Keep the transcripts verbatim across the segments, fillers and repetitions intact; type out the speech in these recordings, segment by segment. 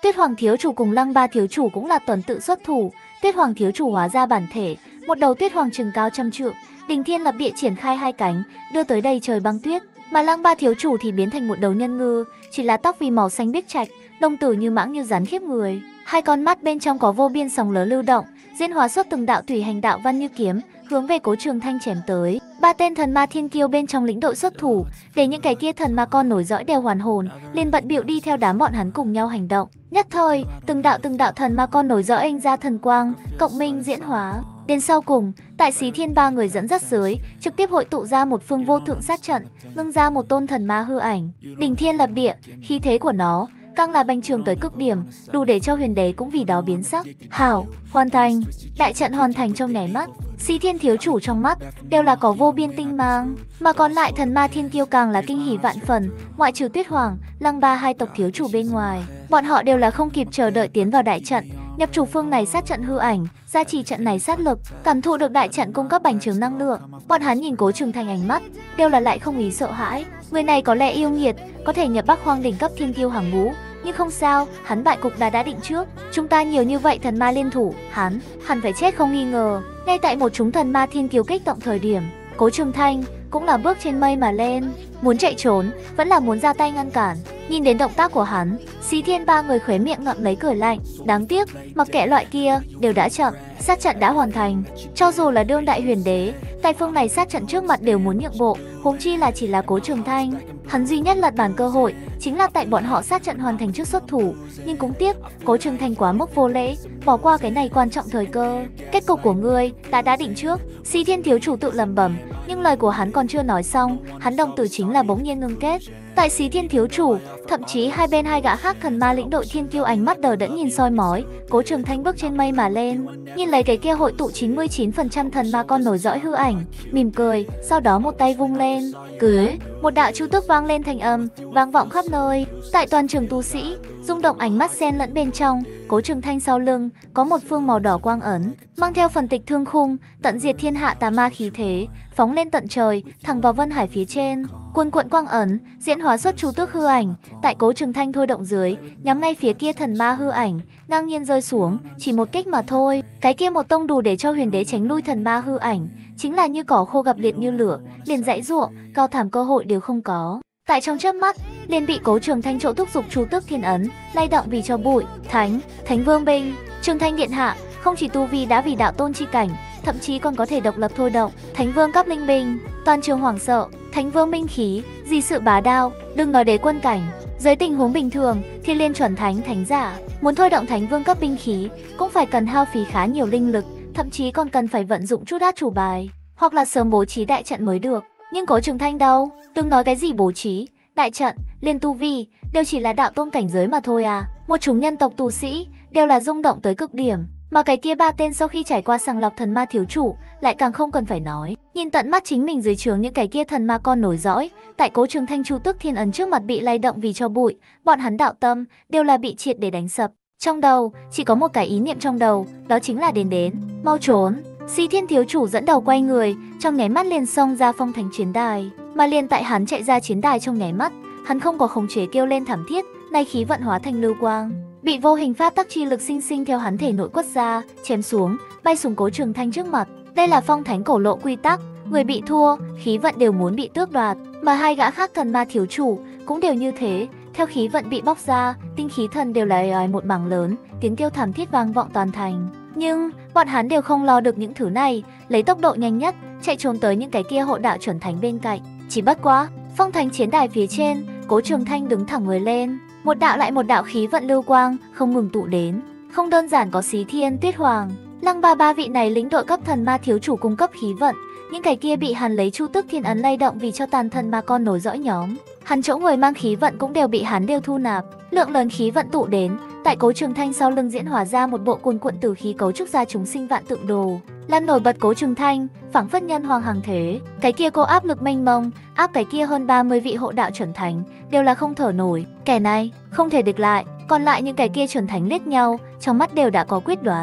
Tuyết Hoàng thiếu chủ cùng Lăng Ba thiếu chủ cũng là tuần tự xuất thủ. Tuyết Hoàng thiếu chủ hóa ra bản thể, một đầu Tuyết Hoàng chừng cao trăm trượng, đình thiên lập địa triển khai hai cánh, đưa tới đầy trời băng tuyết. Mà Lăng Ba thiếu chủ thì biến thành một đầu nhân ngư, chỉ là tóc vì màu xanh biếc trạch, lông tử như mãng như rắn khiếp người. Hai con mắt bên trong có vô biên sóng lớn lưu động, diễn hóa xuất từng đạo thủy hành đạo văn như kiếm, hướng về Cố Trường Thanh chém tới. Ba tên thần ma thiên kiêu bên trong lĩnh đội xuất thủ, để những cái kia thần ma con nổi dõi đều hoàn hồn, liền bận bịu đi theo đám bọn hắn cùng nhau hành động. Nhất thời, từng đạo từng đạo thần ma con nổi dõi anh ra thần quang, cộng minh diễn hóa. Đến sau cùng, tại Xí Thiên ba người dẫn dắt dưới, trực tiếp hội tụ ra một phương vô thượng sát trận, ngưng ra một tôn thần ma hư ảnh, đỉnh thiên lập địa, khí thế của nó càng là bành trường tới cực điểm, đủ để cho huyền đế cũng vì đó biến sắc. Hảo, hoàn thành. Đại trận hoàn thành trong nháy mắt, Xí Thiên thiếu chủ trong mắt đều là có vô biên tinh mang, mà còn lại thần ma thiên kiêu càng là kinh hỉ vạn phần, ngoại trừ Tuyết Hoàng, Lăng Ba hai tộc thiếu chủ bên ngoài, bọn họ đều là không kịp chờ đợi tiến vào đại trận, nhập chủ phương này sát trận hư ảnh, gia trì trận này sát lực, cảm thụ được đại trận cung cấp bành trướng năng lượng. Bọn hắn nhìn Cố Trường Thanh ánh mắt đều là lại không ý sợ hãi. Người này có lẽ yêu nghiệt, có thể nhập Bắc Hoang đỉnh cấp thiên kiêu hàng ngũ, nhưng không sao, hắn bại cục đã đã định trước. Chúng ta nhiều như vậy thần ma liên thủ, hắn hẳn phải chết không nghi ngờ. Ngay tại một chúng thần ma thiên kiêu kích động thời điểm, Cố Trường Thanh cũng là bước trên mây mà lên, muốn chạy trốn, vẫn là muốn ra tay ngăn cản. Nhìn đến động tác của hắn, Xí Thiên ba người khóe miệng ngậm lấy cười lạnh. Đáng tiếc, mặc kệ loại kia, đều đã chậm, sát trận đã hoàn thành. Cho dù là đương đại huyền đế, tại phương này sát trận trước mặt đều muốn nhượng bộ, huống chi là chỉ là Cố Trường Thanh. Hắn duy nhất lật bàn cơ hội chính là tại bọn họ sát trận hoàn thành trước xuất thủ, nhưng cũng tiếc Cố Trường Thanh quá mức vô lễ, bỏ qua cái này quan trọng thời cơ. Kết cục của ngươi đã đã định trước. Xí Thiên thiếu chủ tự lẩm bẩm, nhưng lời của hắn còn chưa nói xong, hắn đồng tử chính là bỗng nhiên ngưng kết. Tại Xí Thiên thiếu chủ, thậm chí hai bên hai gã khác thần ma lĩnh đội thiên kiêu ánh mắt đờ đẫn nhìn soi mói. Cố Trường Thanh bước trên mây mà lên, nhìn lấy cái kia hội tụ chín mươi chín phần trăm thần ma con nổi dõi hư ảnh, mỉm cười, sau đó một tay vung lên, cứ một đạo chu tước vang lên thành âm, vang vọng khắp nơi. Tại toàn trường tu sĩ, rung động ánh mắt xen lẫn bên trong, Cố Trường Thanh sau lưng có một phương màu đỏ quang ấn, mang theo phần tịch thương khung, tận diệt thiên hạ tà ma khí thế, phóng lên tận trời, thẳng vào vân hải phía trên. Cuồn cuộn quang ấn diễn hóa xuất chu tước hư ảnh, tại Cố Trường Thanh thôi động dưới, nhắm ngay phía kia thần ma hư ảnh, ngang nhiên rơi xuống, chỉ một kích mà thôi. Cái kia một tông đủ để cho huyền đế tránh lui thần ma hư ảnh, chính là như cỏ khô gặp liệt như lửa, liền dãy ruộng, cao thảm cơ hội đều không có. Tại trong chớp mắt, liền bị Cố Trường Thanh chỗ thúc giục chu tước thiên ấn, lay động vì cho bụi. Thánh, Thánh Vương binh, Trường Thanh điện hạ, không chỉ tu vi đã vì đạo tôn chi cảnh, thậm chí còn có thể độc lập thôi động. Thánh Vương cấp linh binh, toàn trường hoảng sợ. Thánh Vương minh khí, gì sự bá đạo, đừng nói đế quân cảnh. Dưới tình huống bình thường, Thiên Liên chuẩn thánh thánh giả muốn thôi động Thánh Vương cấp binh khí, cũng phải cần hao phí khá nhiều linh lực, thậm chí còn cần phải vận dụng chút át chủ bài, hoặc là sớm bố trí đại trận mới được. Nhưng Cố Trường Thanh đâu, đừng nói cái gì bố trí, đại trận, liên tu vi, đều chỉ là đạo tôn cảnh giới mà thôi à. Một chúng nhân tộc tu sĩ đều là rung động tới cực điểm, mà cái kia ba tên sau khi trải qua sàng lọc thần ma thiếu chủ lại càng không cần phải nói. Nhìn tận mắt chính mình dưới trướng những cái kia thần ma con nổi dõi, tại Cố Trường Thanh chu tước thiên ấn trước mặt bị lay động vì cho bụi, bọn hắn đạo tâm đều là bị triệt để đánh sập. Trong đầu chỉ có một cái ý niệm trong đầu, đó chính là đến đến, mau trốn. Xí Thiên thiếu chủ dẫn đầu quay người, trong nháy mắt liền xông ra phong thánh chiến đài, mà liền tại hắn chạy ra chiến đài trong nháy mắt, hắn không có khống chế kêu lên thảm thiết, nay khí vận hóa thành lưu quang, bị vô hình pháp tắc chi lực sinh sinh theo hắn thể nội quất ra, chém xuống, bay xuống Cố Trường Thanh trước mặt. Đây là phong thánh cổ lộ quy tắc, người bị thua, khí vận đều muốn bị tước đoạt, mà hai gã khác thần ma thiếu chủ cũng đều như thế, theo khí vận bị bóc ra, tinh khí thần đều là ài một mảng lớn, tiếng kêu thảm thiết vang vọng toàn thành. Nhưng bọn hắn đều không lo được những thứ này, lấy tốc độ nhanh nhất chạy trốn tới những cái kia hộ đạo chuẩn thánh bên cạnh. Chỉ bất quá, phong thánh chiến đài phía trên, Cố Trường Thanh đứng thẳng người lên, một đạo lại một đạo khí vận lưu quang không ngừng tụ đến. Không đơn giản có Xí Thiên, Tuyết Hoàng, Lăng Ba ba vị này lĩnh đội cấp thần ma thiếu chủ cung cấp khí vận, những cái kia bị hắn lấy chu tước thiên ấn lay động vì cho tàn thần ma con nối dõi nhóm, hắn chỗ người mang khí vận cũng đều bị hắn đều thu nạp. Lượng lớn khí vận tụ đến, tại Cố Trường Thanh sau lưng diễn hóa ra một bộ cuồn cuộn tử khí cấu trúc ra chúng sinh vạn tượng đồ, làm nổi bật Cố Trường Thanh, phảng phất nhân hoàng hàng thế. Cái kia cô áp lực mênh mông, áp cái kia hơn ba mươi vị hộ đạo chuẩn thánh, đều là không thở nổi. Kẻ này không thể địch lại, còn lại những cái kia chuẩn thánh liếc nhau, trong mắt đều đã có quyết đoán.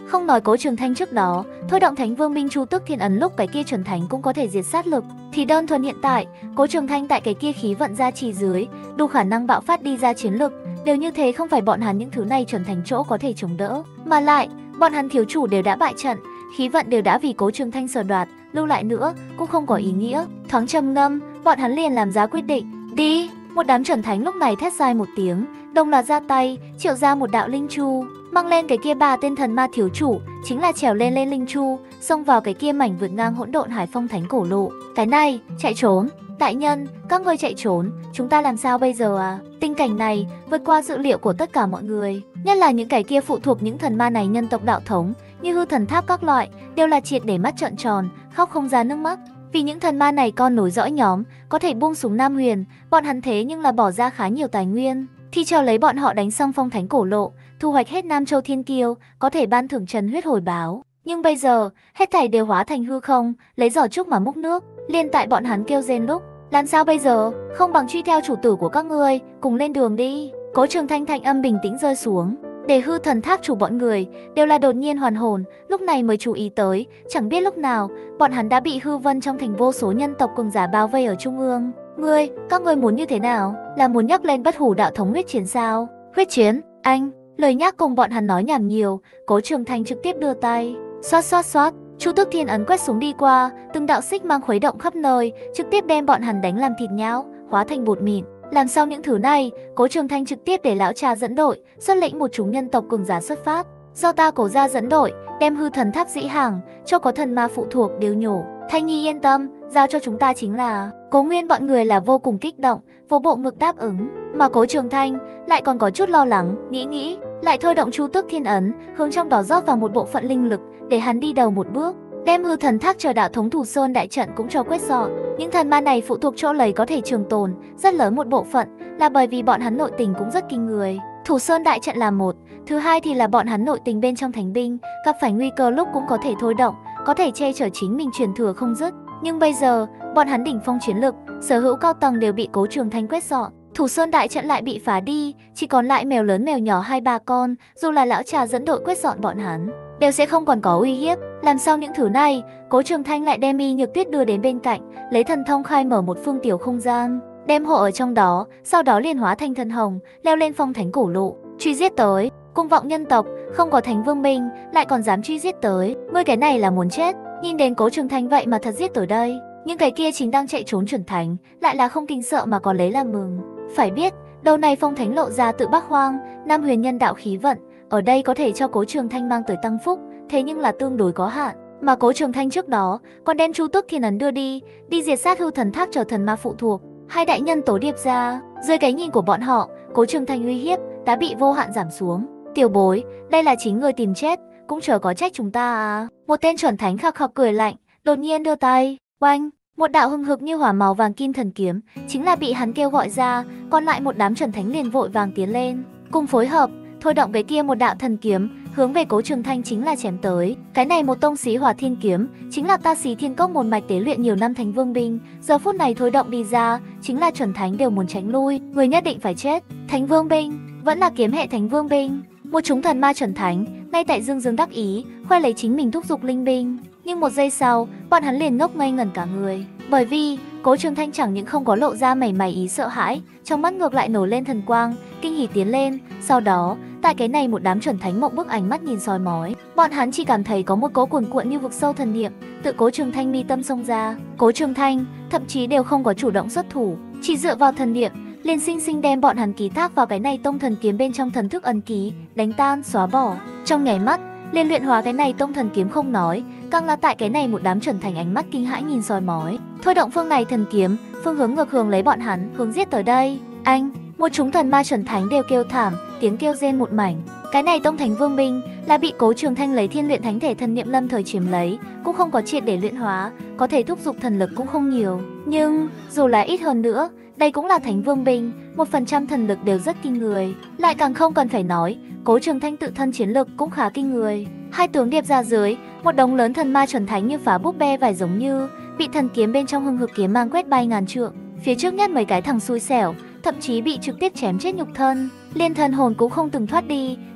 Không nói Cố Trường Thanh trước đó, thôi động Thánh Vương binh Chu Tước Thiên Ấn lúc cái kia chuẩn thánh cũng có thể diệt sát lực, thì đơn thuần hiện tại, Cố Trường Thanh tại cái kia khí vận gia trì dưới, đủ khả năng bạo phát đi ra chiến lực, đều như thế không phải bọn hắn những thứ này chuẩn thánh chỗ có thể chống đỡ, mà lại, bọn hắn thiếu chủ đều đã bại trận, khí vận đều đã vì Cố Trường Thanh sở đoạt, lưu lại nữa cũng không có ý nghĩa. Thoáng trầm ngâm, bọn hắn liền làm ra quyết định, đi. Một đám chuẩn thánh lúc này thét dài một tiếng, đồng loạt ra tay, triệu ra một đạo linh chu, mang lên cái kia ba tên thần ma thiếu chủ, chính là trèo lên lên linh chu, xông vào cái kia mảnh vượt ngang hỗn độn hải phong thánh cổ lộ. Cái này, chạy trốn, đại nhân, các ngươi chạy trốn, chúng ta làm sao bây giờ à? Tình cảnh này vượt qua dự liệu của tất cả mọi người, nhất là những cái kia phụ thuộc những thần ma này nhân tộc đạo thống, như hư thần tháp các loại, đều là triệt để mắt trợn tròn, khóc không ra nước mắt. Vì những thần ma này con nối dõi nhóm, có thể buông súng Nam Huyền, bọn hắn thế nhưng là bỏ ra khá nhiều tài nguyên, thì chờ lấy bọn họ đánh xong phong thánh cổ lộ, thu hoạch hết Nam Châu Thiên Kiêu, có thể ban thưởng trần huyết hồi báo. Nhưng bây giờ, hết thảy đều hóa thành hư không, lấy giỏ trúc mà múc nước, liên tại bọn hắn kêu rên lúc. Làm sao bây giờ, không bằng truy theo chủ tử của các ngươi, cùng lên đường đi. Cố Trường Thanh thanh âm bình tĩnh rơi xuống. Để hư thần tháp chủ bọn người đều là đột nhiên hoàn hồn, lúc này mới chú ý tới, chẳng biết lúc nào, bọn hắn đã bị hư vân trong thành vô số nhân tộc cường giả bao vây ở trung ương. Ngươi, các ngươi muốn như thế nào? Là muốn nhắc lên bất hủ đạo thống huyết chiến sao? Huyết chiến, anh. Lời nhắc cùng bọn hắn nói nhảm nhiều, Cố Trường Thanh trực tiếp đưa tay, xoát xoát xoát, Chu Tước Thiên Ấn quét xuống đi qua, từng đạo xích mang khuấy động khắp nơi, trực tiếp đem bọn hắn đánh làm thịt nhão, hóa thành bột mịn. Làm xong những thứ này, Cố Trường Thanh trực tiếp để lão cha dẫn đội, xuất lĩnh một chúng nhân tộc cường giả xuất phát. Do ta Cố gia dẫn đội, đem hư thần tháp dĩ hàng, cho có thần ma phụ thuộc đều nhổ. Thanh Nhi yên tâm, giao cho chúng ta chính là. Cố Nguyên bọn người là vô cùng kích động, vô bộ ngực đáp ứng, mà Cố Trường Thanh lại còn có chút lo lắng, nghĩ nghĩ, lại thôi động Chu Tước Thiên Ấn, hướng trong đó rót vào một bộ phận linh lực, để hắn đi đầu một bước, đem hư thần tháp chờ đạo thống Thủ Sơn đại trận cũng cho quét dọn. Những thần ma này phụ thuộc chỗ lấy có thể trường tồn, rất lớn một bộ phận là bởi vì bọn hắn nội tình cũng rất kinh người. Thủ Sơn đại trận là một, thứ hai thì là bọn hắn nội tình bên trong thánh binh, gặp phải nguy cơ lúc cũng có thể thôi động, có thể che chở chính mình truyền thừa không dứt. Nhưng bây giờ, bọn hắn đỉnh phong chiến lực, sở hữu cao tầng đều bị Cố Trường Thanh quét dọn. Thủ Sơn đại trận lại bị phá đi, chỉ còn lại mèo lớn mèo nhỏ hai ba con, dù là lão trà dẫn đội quét dọn bọn hắn, đều sẽ không còn có uy hiếp. Làm sao những thứ này, Cố Trường Thanh lại đem Y Nhược Tuyết đưa đến bên cạnh, lấy thần thông khai mở một phương tiểu không gian, đem hộ ở trong đó, sau đó liền hóa thành thần hồng, leo lên phong thánh cổ lộ, truy giết tới. Cung vọng nhân tộc, không có thánh vương binh, lại còn dám truy giết tới, ngươi cái này là muốn chết. Nhìn đến Cố Trường Thanh vậy mà thật giết tới đây, nhưng cái kia chính đang chạy trốn chuẩn thánh, lại là không kinh sợ mà còn lấy làm mừng. Phải biết, đầu này phong thánh lộ ra tự Bắc Hoang, Nam Huyền nhân đạo khí vận, ở đây có thể cho Cố Trường Thanh mang tới tăng phúc, thế nhưng là tương đối có hạn. Mà Cố Trường Thanh trước đó còn đem Chu Tước Thiên Ấn đưa đi, đi diệt sát hư thần tháp trở thần ma phụ thuộc. Hai đại nhân tố điệp ra, dưới cái nhìn của bọn họ, Cố Trường Thanh uy hiếp đã bị vô hạn giảm xuống. Tiểu bối, đây là chính người tìm chết, cũng chờ có trách chúng ta à. Một tên chuẩn thánh khạc khạc cười lạnh, đột nhiên đưa tay, oanh, một đạo hừng hực như hỏa màu vàng kim thần kiếm, chính là bị hắn kêu gọi ra, còn lại một đám chuẩn thánh liền vội vàng tiến lên, cùng phối hợp, thôi động cái kia một đạo thần kiếm, hướng về Cố Trường Thanh chính là chém tới. Cái này một tông xí hỏa thiên kiếm, chính là ta xí thiên cốc một mạch tế luyện nhiều năm thánh vương binh, giờ phút này thôi động đi ra, chính là chuẩn thánh đều muốn tránh lui, người nhất định phải chết. Thánh vương binh, vẫn là kiếm hệ thánh vương binh. Một chúng thần ma chuẩn thánh, ngay tại dương dương đắc ý, khoe lấy chính mình thúc giục linh binh. Nhưng một giây sau, bọn hắn liền ngốc ngây ngẩn cả người. Bởi vì, Cố Trường Thanh chẳng những không có lộ ra mảy may ý sợ hãi, trong mắt ngược lại nổi lên thần quang, kinh hỉ tiến lên. Sau đó, tại cái này một đám chuẩn thánh mộng bức ánh mắt nhìn soi mói, bọn hắn chỉ cảm thấy có một cỗ cuồn cuộn như vực sâu thần niệm, tự Cố Trường Thanh mi tâm xông ra. Cố Trường Thanh, thậm chí đều không có chủ động xuất thủ, chỉ dựa vào thần niệm, liền sinh sinh đem bọn hắn ký thác vào cái này tông thần kiếm bên trong thần thức ấn ký, đánh tan, xóa bỏ. Trong nháy mắt, liền luyện hóa cái này tông thần kiếm không nói, càng là tại cái này một đám chuẩn thành ánh mắt kinh hãi nhìn soi mói, thôi động phương này thần kiếm, phương hướng ngược hướng lấy bọn hắn, hướng giết tới đây. Anh, một chúng thần ma chuẩn thánh đều kêu thảm, tiếng kêu rên một mảnh. Cái này tông thánh vương binh là bị Cố Trường Thanh lấy thiên luyện thánh thể thần niệm lâm thời chiếm lấy, cũng không có triệt để luyện hóa, có thể thúc giục thần lực cũng không nhiều. Nhưng dù là ít hơn nữa, đây cũng là thánh vương binh, một phần trăm thần lực đều rất kinh người. Lại càng không cần phải nói, Cố Trường Thanh tự thân chiến lực cũng khá kinh người. Hai tướng điệp ra dưới, một đống lớn thần ma chuẩn thánh như phá búp bê vải giống như bị thần kiếm bên trong hưng hực kiếm mang quét bay ngàn trượng. Phía trước nhất mấy cái thằng xui xẻo, thậm chí bị trực tiếp chém chết nhục thân, liên thần hồn cũng không từng thoát đi,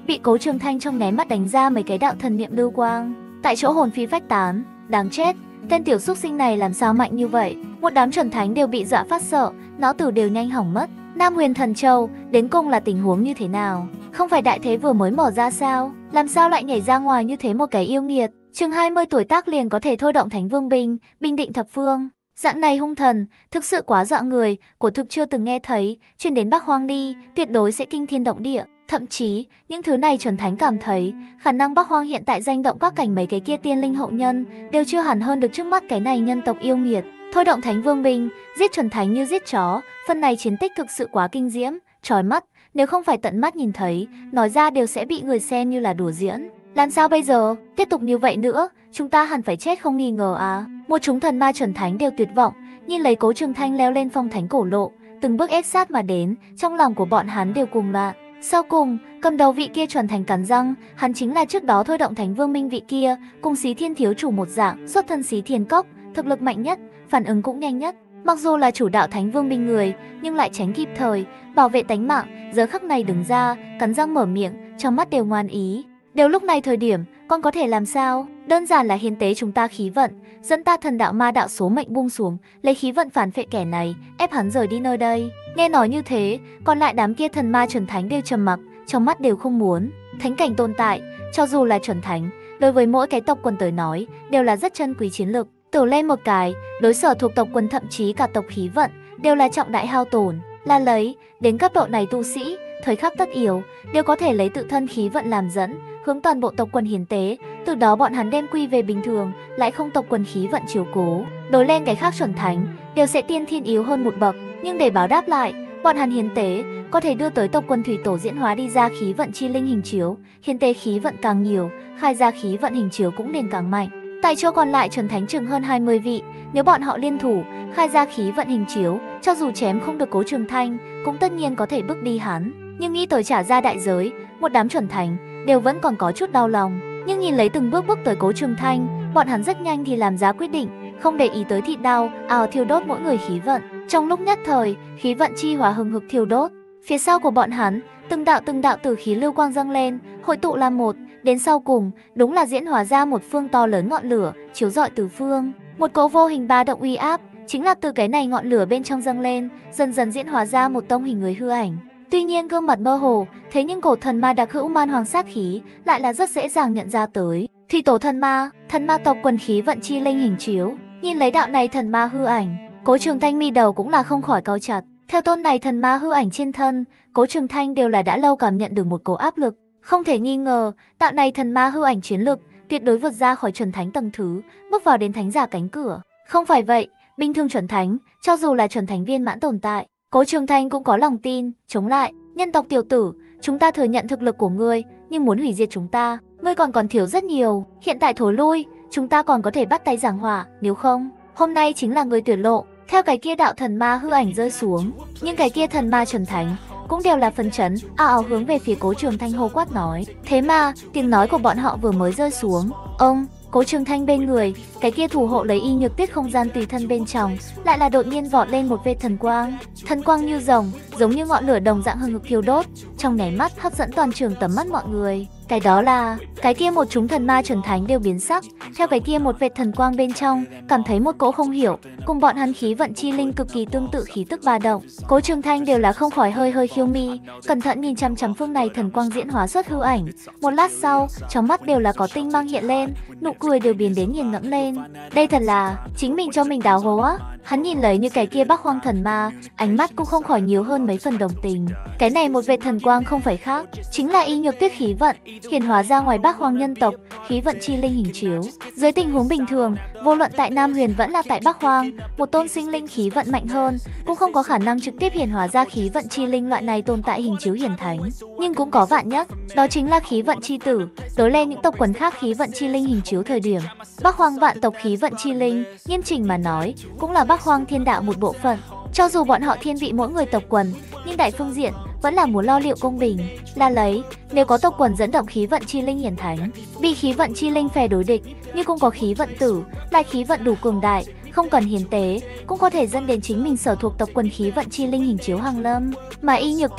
bị Cố Trường Thanh trong nháy mắt đánh ra mấy cái đạo thần niệm lưu quang, tại chỗ hồn phi phách tán. Đáng chết, tên tiểu xúc sinh này làm sao mạnh như vậy? Một đám chuẩn thánh đều bị dọa phát sợ, não tử đều nhanh hỏng mất. Nam Huyền Thần Châu, đến cùng là tình huống như thế nào? Không phải đại thế vừa mới mở ra sao? Làm sao lại nhảy ra ngoài như thế một cái yêu nghiệt? Chừng hai mươi tuổi tác liền có thể thôi động Thánh Vương binh, bình định thập phương. Dạng này hung thần, thực sự quá dọa người, của thực chưa từng nghe thấy, truyền đến Bắc Hoang đi, tuyệt đối sẽ kinh thiên động địa. Thậm chí, những thứ này chuẩn thánh cảm thấy, khả năng Bắc Hoang hiện tại danh động các cảnh mấy cái kia tiên linh hậu nhân, đều chưa hẳn hơn được trước mắt cái này nhân tộc yêu nghiệt. Thôi động Thánh Vương binh, giết chuẩn thánh như giết chó, phần này chiến tích thực sự quá kinh diễm, chói mắt, nếu không phải tận mắt nhìn thấy, nói ra đều sẽ bị người xem như là đùa diễn. Làm sao bây giờ? Tiếp tục như vậy nữa, chúng ta hẳn phải chết không nghi ngờ à? Một chúng thần ma chuẩn thánh đều tuyệt vọng, nhìn lấy Cố Trường Thanh leo lên phong thánh cổ lộ, từng bước ép sát mà đến, trong lòng của bọn hắn đều cùng loạn. Sau cùng, cầm đầu vị kia chuẩn thành cắn răng, hắn chính là trước đó thôi động Thánh Vương minh vị kia, cùng Xí Thiên thiếu chủ một dạng, xuất thân Xí Thiên cốc, thực lực mạnh nhất, phản ứng cũng nhanh nhất. Mặc dù là chủ đạo Thánh Vương binh người, nhưng lại tránh kịp thời, bảo vệ tánh mạng, giờ khắc này đứng ra, cắn răng mở miệng, trong mắt đều ngoan ý. Đều lúc này thời điểm, con có thể làm sao? Đơn giản là hiến tế chúng ta khí vận, dẫn ta thần đạo ma đạo số mệnh buông xuống, lấy khí vận phản phệ kẻ này, ép hắn rời đi nơi đây. Nghe nói như thế, còn lại đám kia thần ma chuẩn thánh đều trầm mặc, trong mắt đều không muốn. Thánh cảnh tồn tại, cho dù là chuẩn thánh, đối với mỗi cái tộc quần tới nói, đều là rất chân quý chiến lực. Tử lên một cái, đối sở thuộc tộc quần thậm chí cả tộc khí vận, đều là trọng đại hao tổn. Là lấy, đến cấp độ này tu sĩ, thời khắc tất yếu, đều có thể lấy tự thân khí vận làm dẫn, hướng toàn bộ tộc quần hiến tế, từ đó bọn hắn đem quy về bình thường, lại không tộc quần khí vận chiếu cố. Đối lên cái khác chuẩn thánh, đều sẽ tiên thiên yếu hơn một bậc, nhưng để báo đáp lại, bọn hắn hiến tế có thể đưa tới tộc quần thủy tổ diễn hóa đi ra khí vận chi linh hình chiếu, hiến tế khí vận càng nhiều, khai ra khí vận hình chiếu cũng liền càng mạnh. Tại chỗ còn lại chuẩn thánh chừng hơn hai mươi vị, nếu bọn họ liên thủ, khai ra khí vận hình chiếu, cho dù chém không được Cố Trường Thanh, cũng tất nhiên có thể bước đi hắn. Nhưng nghĩ tới trả ra đại giới, một đám chuẩn thánh đều vẫn còn có chút đau lòng. Nhưng nhìn lấy từng bước bước tới Cố Trường Thanh, bọn hắn rất nhanh thì làm ra quyết định, không để ý tới thịt đau, ào thiêu đốt mỗi người khí vận. Trong lúc nhất thời, khí vận chi hỏa hừng hực thiêu đốt. Phía sau của bọn hắn, từng đạo từng đạo tử khí lưu quang dâng lên, hội tụ làm một, đến sau cùng, đúng là diễn hóa ra một phương to lớn ngọn lửa, chiếu rọi tứ phương. Một cỗ vô hình ba động uy áp, chính là từ cái này ngọn lửa bên trong dâng lên, dần dần diễn hóa ra một tông hình người hư ảnh. Tuy nhiên gương mặt mơ hồ, thế nhưng cổ thần ma đặc hữu man hoàng sát khí lại là rất dễ dàng nhận ra tới. Thủy tổ thần ma, thần ma tộc quần khí vận chi linh hình chiếu, nhìn lấy đạo này thần ma hư ảnh, Cố Trường Thanh mi đầu cũng là không khỏi cau chặt. Theo tôn này thần ma hư ảnh trên thân, Cố Trường Thanh đều là đã lâu cảm nhận được một cỗ áp lực. Không thể nghi ngờ, đạo này thần ma hư ảnh chiến lực tuyệt đối vượt ra khỏi chuẩn thánh tầng thứ, bước vào đến thánh giả cánh cửa. Không phải vậy, bình thường chuẩn thánh, cho dù là chuẩn thánh viên mãn tồn tại, Cố Trường Thanh cũng có lòng tin, chống lại. Nhân tộc tiểu tử, chúng ta thừa nhận thực lực của ngươi, nhưng muốn hủy diệt chúng ta, ngươi còn còn thiếu rất nhiều. Hiện tại thối lui, chúng ta còn có thể bắt tay giảng hòa, nếu không, hôm nay chính là người tuyệt lộ. Theo cái kia đạo thần ma hư ảnh rơi xuống, nhưng cái kia thần ma chuẩn thánh cũng đều là phấn chấn, ào ào hướng về phía Cố Trường Thanh hô quát nói. Thế mà, tiếng nói của bọn họ vừa mới rơi xuống, ông, Cố Trường Thanh bên người, cái kia thủ hộ lấy y nhược tuyết không gian tùy thân bên trong, lại là đột nhiên vọt lên một vệt thần quang. Thần quang như rồng, giống như ngọn lửa đồng dạng hừng hực thiêu đốt, trong nháy mắt hấp dẫn toàn trường tầm mắt mọi người. Cái đó là, cái kia một chúng thần ma chuẩn thánh đều biến sắc, theo cái kia một vệt thần quang bên trong, cảm thấy một cỗ không hiểu, cùng bọn hắn khí vận chi linh cực kỳ tương tự khí tức ba động. Cố Trường Thanh đều là không khỏi hơi hơi khiêu mi, cẩn thận nhìn chăm chăm phương này thần quang diễn hóa xuất hư ảnh. Một lát sau, trong mắt đều là có tinh mang hiện lên, nụ cười đều biến đến nghiền ngẫm lên. Đây thật là chính mình cho mình đào hố á. Hắn nhìn lấy như cái kia Bắc Hoang thần ma, ánh mắt cũng không khỏi nhiều hơn mấy phần đồng tình. Cái này một vệt thần quang không phải khác, chính là y nhược tuyết khí vận, hiển hóa ra ngoài Bắc Hoang nhân tộc, khí vận chi linh hình chiếu. Dưới tình huống bình thường, vô luận tại Nam Huyền vẫn là tại Bắc Hoang, một tôn sinh linh khí vận mạnh hơn, cũng không có khả năng trực tiếp hiển hóa ra khí vận chi linh loại này tồn tại hình chiếu hiển thánh. Nhưng cũng có vạn nhất, đó chính là khí vận chi tử, đối lên những tộc quần khác khí vận chi linh hình chiếu thời điểm. Bắc Hoang vạn tộc khí vận chi linh, nghiêm chỉnh mà nói, cũng là Bắc Hoang thiên đạo một bộ phận. Cho dù bọn họ thiên vị mỗi người tộc quần, nhưng đại phương diện vẫn là muốn lo liệu công bình. Là lấy, nếu có tộc quần dẫn động khí vận chi linh hiển thánh, bị khí vận chi linh phe đối địch, nhưng cũng có khí vận tử, lại khí vận đủ cường đại, không cần hiến tế, cũng có thể dẫn đến chính mình sở thuộc tộc quần khí vận chi linh hình chiếu hàng lâm. Mà y nhược tuyết,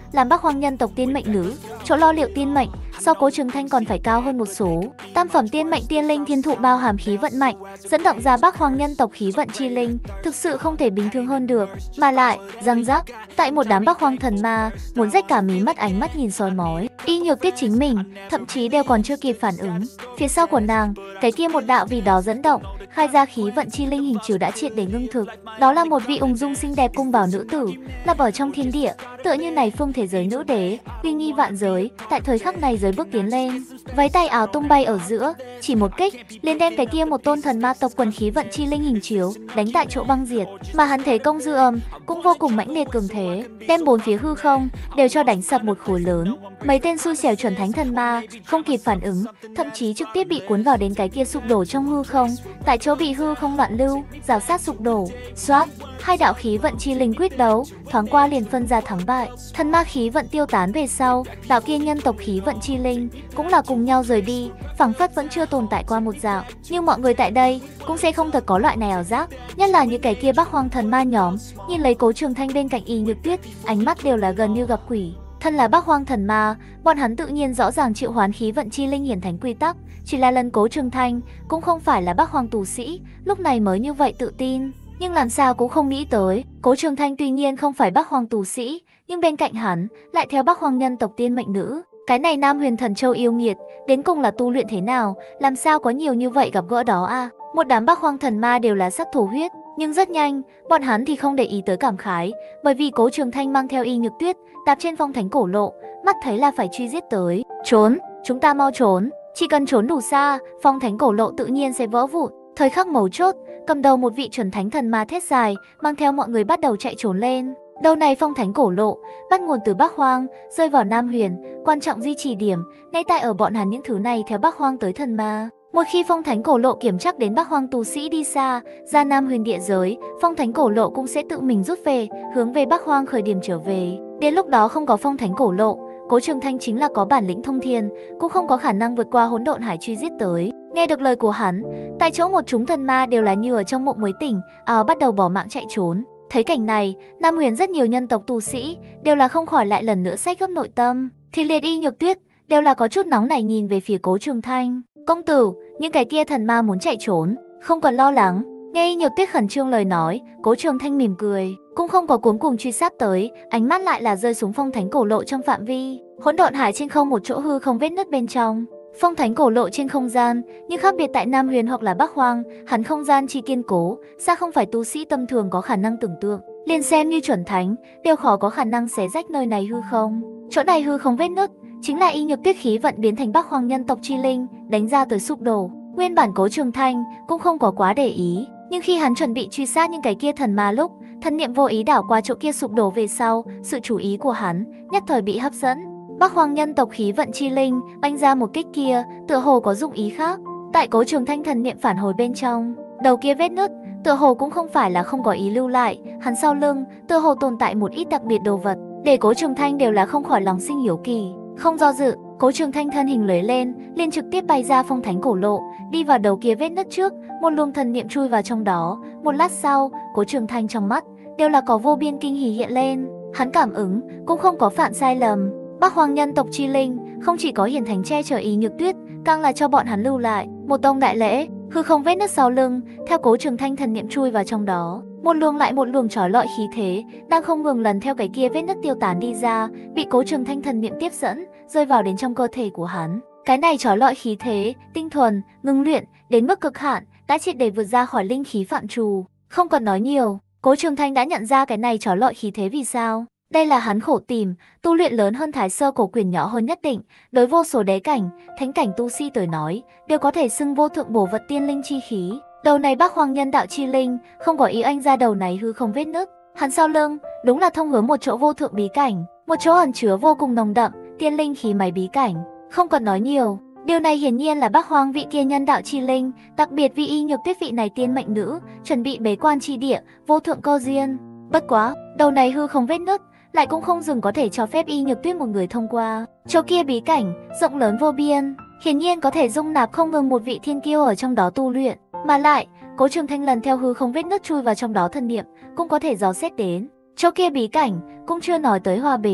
làm Bắc Hoang nhân tộc tiên mệnh nữ, chỗ lo liệu tiên mệnh so Cố Trường Thanh còn phải cao hơn một số. Tam phẩm tiên mệnh tiên linh thiên thụ bao hàm khí vận mạnh, dẫn động ra Bắc Hoang nhân tộc khí vận chi linh, thực sự không thể bình thường hơn được. Mà lại, răng rắc, tại một đám Bắc Hoang thần ma muốn rách cả mí mắt ánh mắt nhìn soi mói. Y Nhược Tuyết chính mình, thậm chí đều còn chưa kịp phản ứng. Phía sau của nàng, cái kia một đạo vì đó dẫn động, khai ra khí vận chi linh hình chiếu đã triệt để ngưng thực. Đó là một vị ung dung xinh đẹp cung bảo nữ tử, lập ở trong thiên địa, tựa như này phương thế giới nữ đế, uy nghi vạn giới. Tại thời khắc này giới bước tiến lên, váy tay áo tung bay ở giữa, chỉ một kích liền đem cái kia một tôn thần ma tộc quần khí vận chi linh hình chiếu đánh tại chỗ băng diệt. Mà hắn thế công dư âm cũng vô cùng mãnh liệt cường thế, đem bốn phía hư không đều cho đánh sập một khối lớn. Mấy tên xui xẻo chuẩn thánh thần ma không kịp phản ứng, thậm chí trực tiếp bị cuốn vào đến cái kia sụp đổ trong hư không, tại chỗ bị hư không loạn lưu, rào sát sụp đổ. Xoát, hai đạo khí vận chi linh quyết đấu, thoáng qua liền phân ra thắng bại. Thần ma khí vận tiêu tán về sau, đạo kia nhân tộc khí vận chi linh cũng là cùng nhau rời đi, phảng phất vẫn chưa tồn tại qua một dạo. Nhưng mọi người tại đây cũng sẽ không thật có loại này ảo giác, nhất là những cái kia Bắc Hoang thần ma nhóm, nhìn lấy Cố Trường Thanh bên cạnh Y Nhược Tuyết, ánh mắt đều là gần như gặp quỷ. Thân là Bắc Hoang thần ma, bọn hắn tự nhiên rõ ràng triệu hoán khí vận chi linh hiển thánh quy tắc, chỉ là lần Cố Trường Thanh cũng không phải là Bắc Hoang tù sĩ, lúc này mới như vậy tự tin. Nhưng làm sao cũng không nghĩ tới, Cố Trường Thanh tuy nhiên không phải Bắc Hoang tù sĩ, nhưng bên cạnh hắn lại theo Bắc Hoang nhân tộc tiên mệnh nữ. Cái này Nam Huyền Thần Châu yêu nghiệt, đến cùng là tu luyện thế nào, làm sao có nhiều như vậy gặp gỡ đó à? Một đám Bắc Hoang thần ma đều là sắc thổ huyết, nhưng rất nhanh, bọn hắn thì không để ý tới cảm khái, bởi vì Cố Trường Thanh mang theo Y Nhược Tuyết, đạp trên phong thánh cổ lộ, mắt thấy là phải truy giết tới. Trốn, chúng ta mau trốn, chỉ cần trốn đủ xa, phong thánh cổ lộ tự nhiên sẽ vỡ vụn. Thời khắc mấu chốt, cầm đầu một vị chuẩn thánh thần ma thét dài, mang theo mọi người bắt đầu chạy trốn lên. Đầu này phong thánh cổ lộ, bắt nguồn từ Bắc Hoang, rơi vào Nam Huyền, quan trọng duy trì điểm, ngay tại ở bọn hắn những thứ này theo Bắc Hoang tới thần ma. Một khi phong thánh cổ lộ kiểm chắc đến Bắc Hoang tù sĩ đi xa, ra Nam Huyền địa giới, phong thánh cổ lộ cũng sẽ tự mình rút về, hướng về Bắc Hoang khởi điểm trở về. Đến lúc đó không có phong thánh cổ lộ, Cố Trường Thanh chính là có bản lĩnh thông thiên, cũng không có khả năng vượt qua hỗn độn hải truy giết tới. Nghe được lời của hắn, tại chỗ một chúng thần ma đều là như ở trong mộng mới tỉnh, ào bắt đầu bỏ mạng chạy trốn. Thấy cảnh này, Nam Huyền rất nhiều nhân tộc tù sĩ đều là không khỏi lại lần nữa xách gấp nội tâm. Thì liệt Y Nhược Tuyết đều là có chút nóng nảy nhìn về phía Cố Trường Thanh. Công tử, những cái kia thần ma muốn chạy trốn, không cần lo lắng. Nghe Y Nhược Tuyết khẩn trương lời nói, Cố Trường Thanh mỉm cười, cũng không có cuống cuồng truy sát tới, ánh mắt lại là rơi xuống phong thánh cổ lộ trong phạm vi. Hỗn độn hải trên không một chỗ hư không vết nứt bên trong. Phong thánh cổ lộ trên không gian, nhưng khác biệt tại Nam Huyền hoặc là Bắc Hoang, hắn không gian chi kiên cố, xa không phải tu sĩ tâm thường có khả năng tưởng tượng. Liền xem như chuẩn thánh, đều khó có khả năng xé rách nơi này hư không. Chỗ này hư không vết nứt, chính là Y Nhược Tuyết khí vận biến thành Bắc Hoang nhân tộc chi linh, đánh ra tới sụp đổ. Nguyên bản Cố Trường Thanh cũng không có quá để ý, nhưng khi hắn chuẩn bị truy sát những cái kia thần ma lúc, thần niệm vô ý đảo qua chỗ kia sụp đổ về sau, sự chú ý của hắn nhất thời bị hấp dẫn. Bắc Hoang nhân tộc khí vận chi linh oanh ra một kích kia, tựa hồ có dụng ý khác. Tại Cố Trường Thanh thần niệm phản hồi bên trong, đầu kia vết nứt, tựa hồ cũng không phải là không có ý lưu lại, hắn sau lưng tựa hồ tồn tại một ít đặc biệt đồ vật, để Cố Trường Thanh đều là không khỏi lòng sinh hiếu kỳ. Không do dự, Cố Trường Thanh thân hình lóe lên, liền trực tiếp bay ra phong thánh cổ lộ, đi vào đầu kia vết nứt trước, một luồng thần niệm chui vào trong đó. Một lát sau, Cố Trường Thanh trong mắt đều là có vô biên kinh hỉ hiện lên, hắn cảm ứng cũng không có phạm sai lầm. Bắc Hoang nhân tộc chi linh không chỉ có hiển thánh che chở Y Nhược Tuyết, càng là cho bọn hắn lưu lại một tông đại lễ. Hư không vết nứt sau lưng, theo Cố Trường Thanh thần niệm chui vào trong đó, một luồng lại một luồng trói lọi khí thế đang không ngừng lần theo cái kia vết nứt tiêu tán đi ra, bị Cố Trường Thanh thần niệm tiếp dẫn, rơi vào đến trong cơ thể của hắn. Cái này trói lọi khí thế, tinh thuần, ngưng luyện đến mức cực hạn, đã triệt để vượt ra khỏi linh khí phạm trù. Không cần nói nhiều, Cố Trường Thanh đã nhận ra cái này trói lọi khí thế vì sao. Đây là hắn khổ tìm, tu luyện lớn hơn Thái Sơ cổ quyền nhỏ hơn nhất định, đối vô số đế cảnh, thánh cảnh tu sĩ tới nói, đều có thể xưng vô thượng bổ vật tiên linh chi khí. Đầu này Bắc Hoang nhân đạo chi linh, không có ý anh ra đầu này hư không vết nứt, hắn sau lưng, đúng là thông hướng một chỗ vô thượng bí cảnh, một chỗ ẩn chứa vô cùng nồng đậm, tiên linh khí máy bí cảnh. Không cần nói nhiều, điều này hiển nhiên là Bắc Hoang vị kia nhân đạo chi linh, đặc biệt vì Y Nhược Tuyết vị này tiên mệnh nữ, chuẩn bị bế quan chi địa, vô thượng cơ duyên. Bất quá, đầu này hư không vết nứt, lại cũng không dừng có thể cho phép Y Nhược Tuyết một người thông qua. Chỗ kia bí cảnh, rộng lớn vô biên, hiển nhiên có thể dung nạp không ngừng một vị thiên kiêu ở trong đó tu luyện. Mà lại, Cố Trường Thanh lần theo hư không vết nứt chui vào trong đó thân niệm, cũng có thể dò xét đến. Chỗ kia bí cảnh, cũng chưa nói tới hòa bình.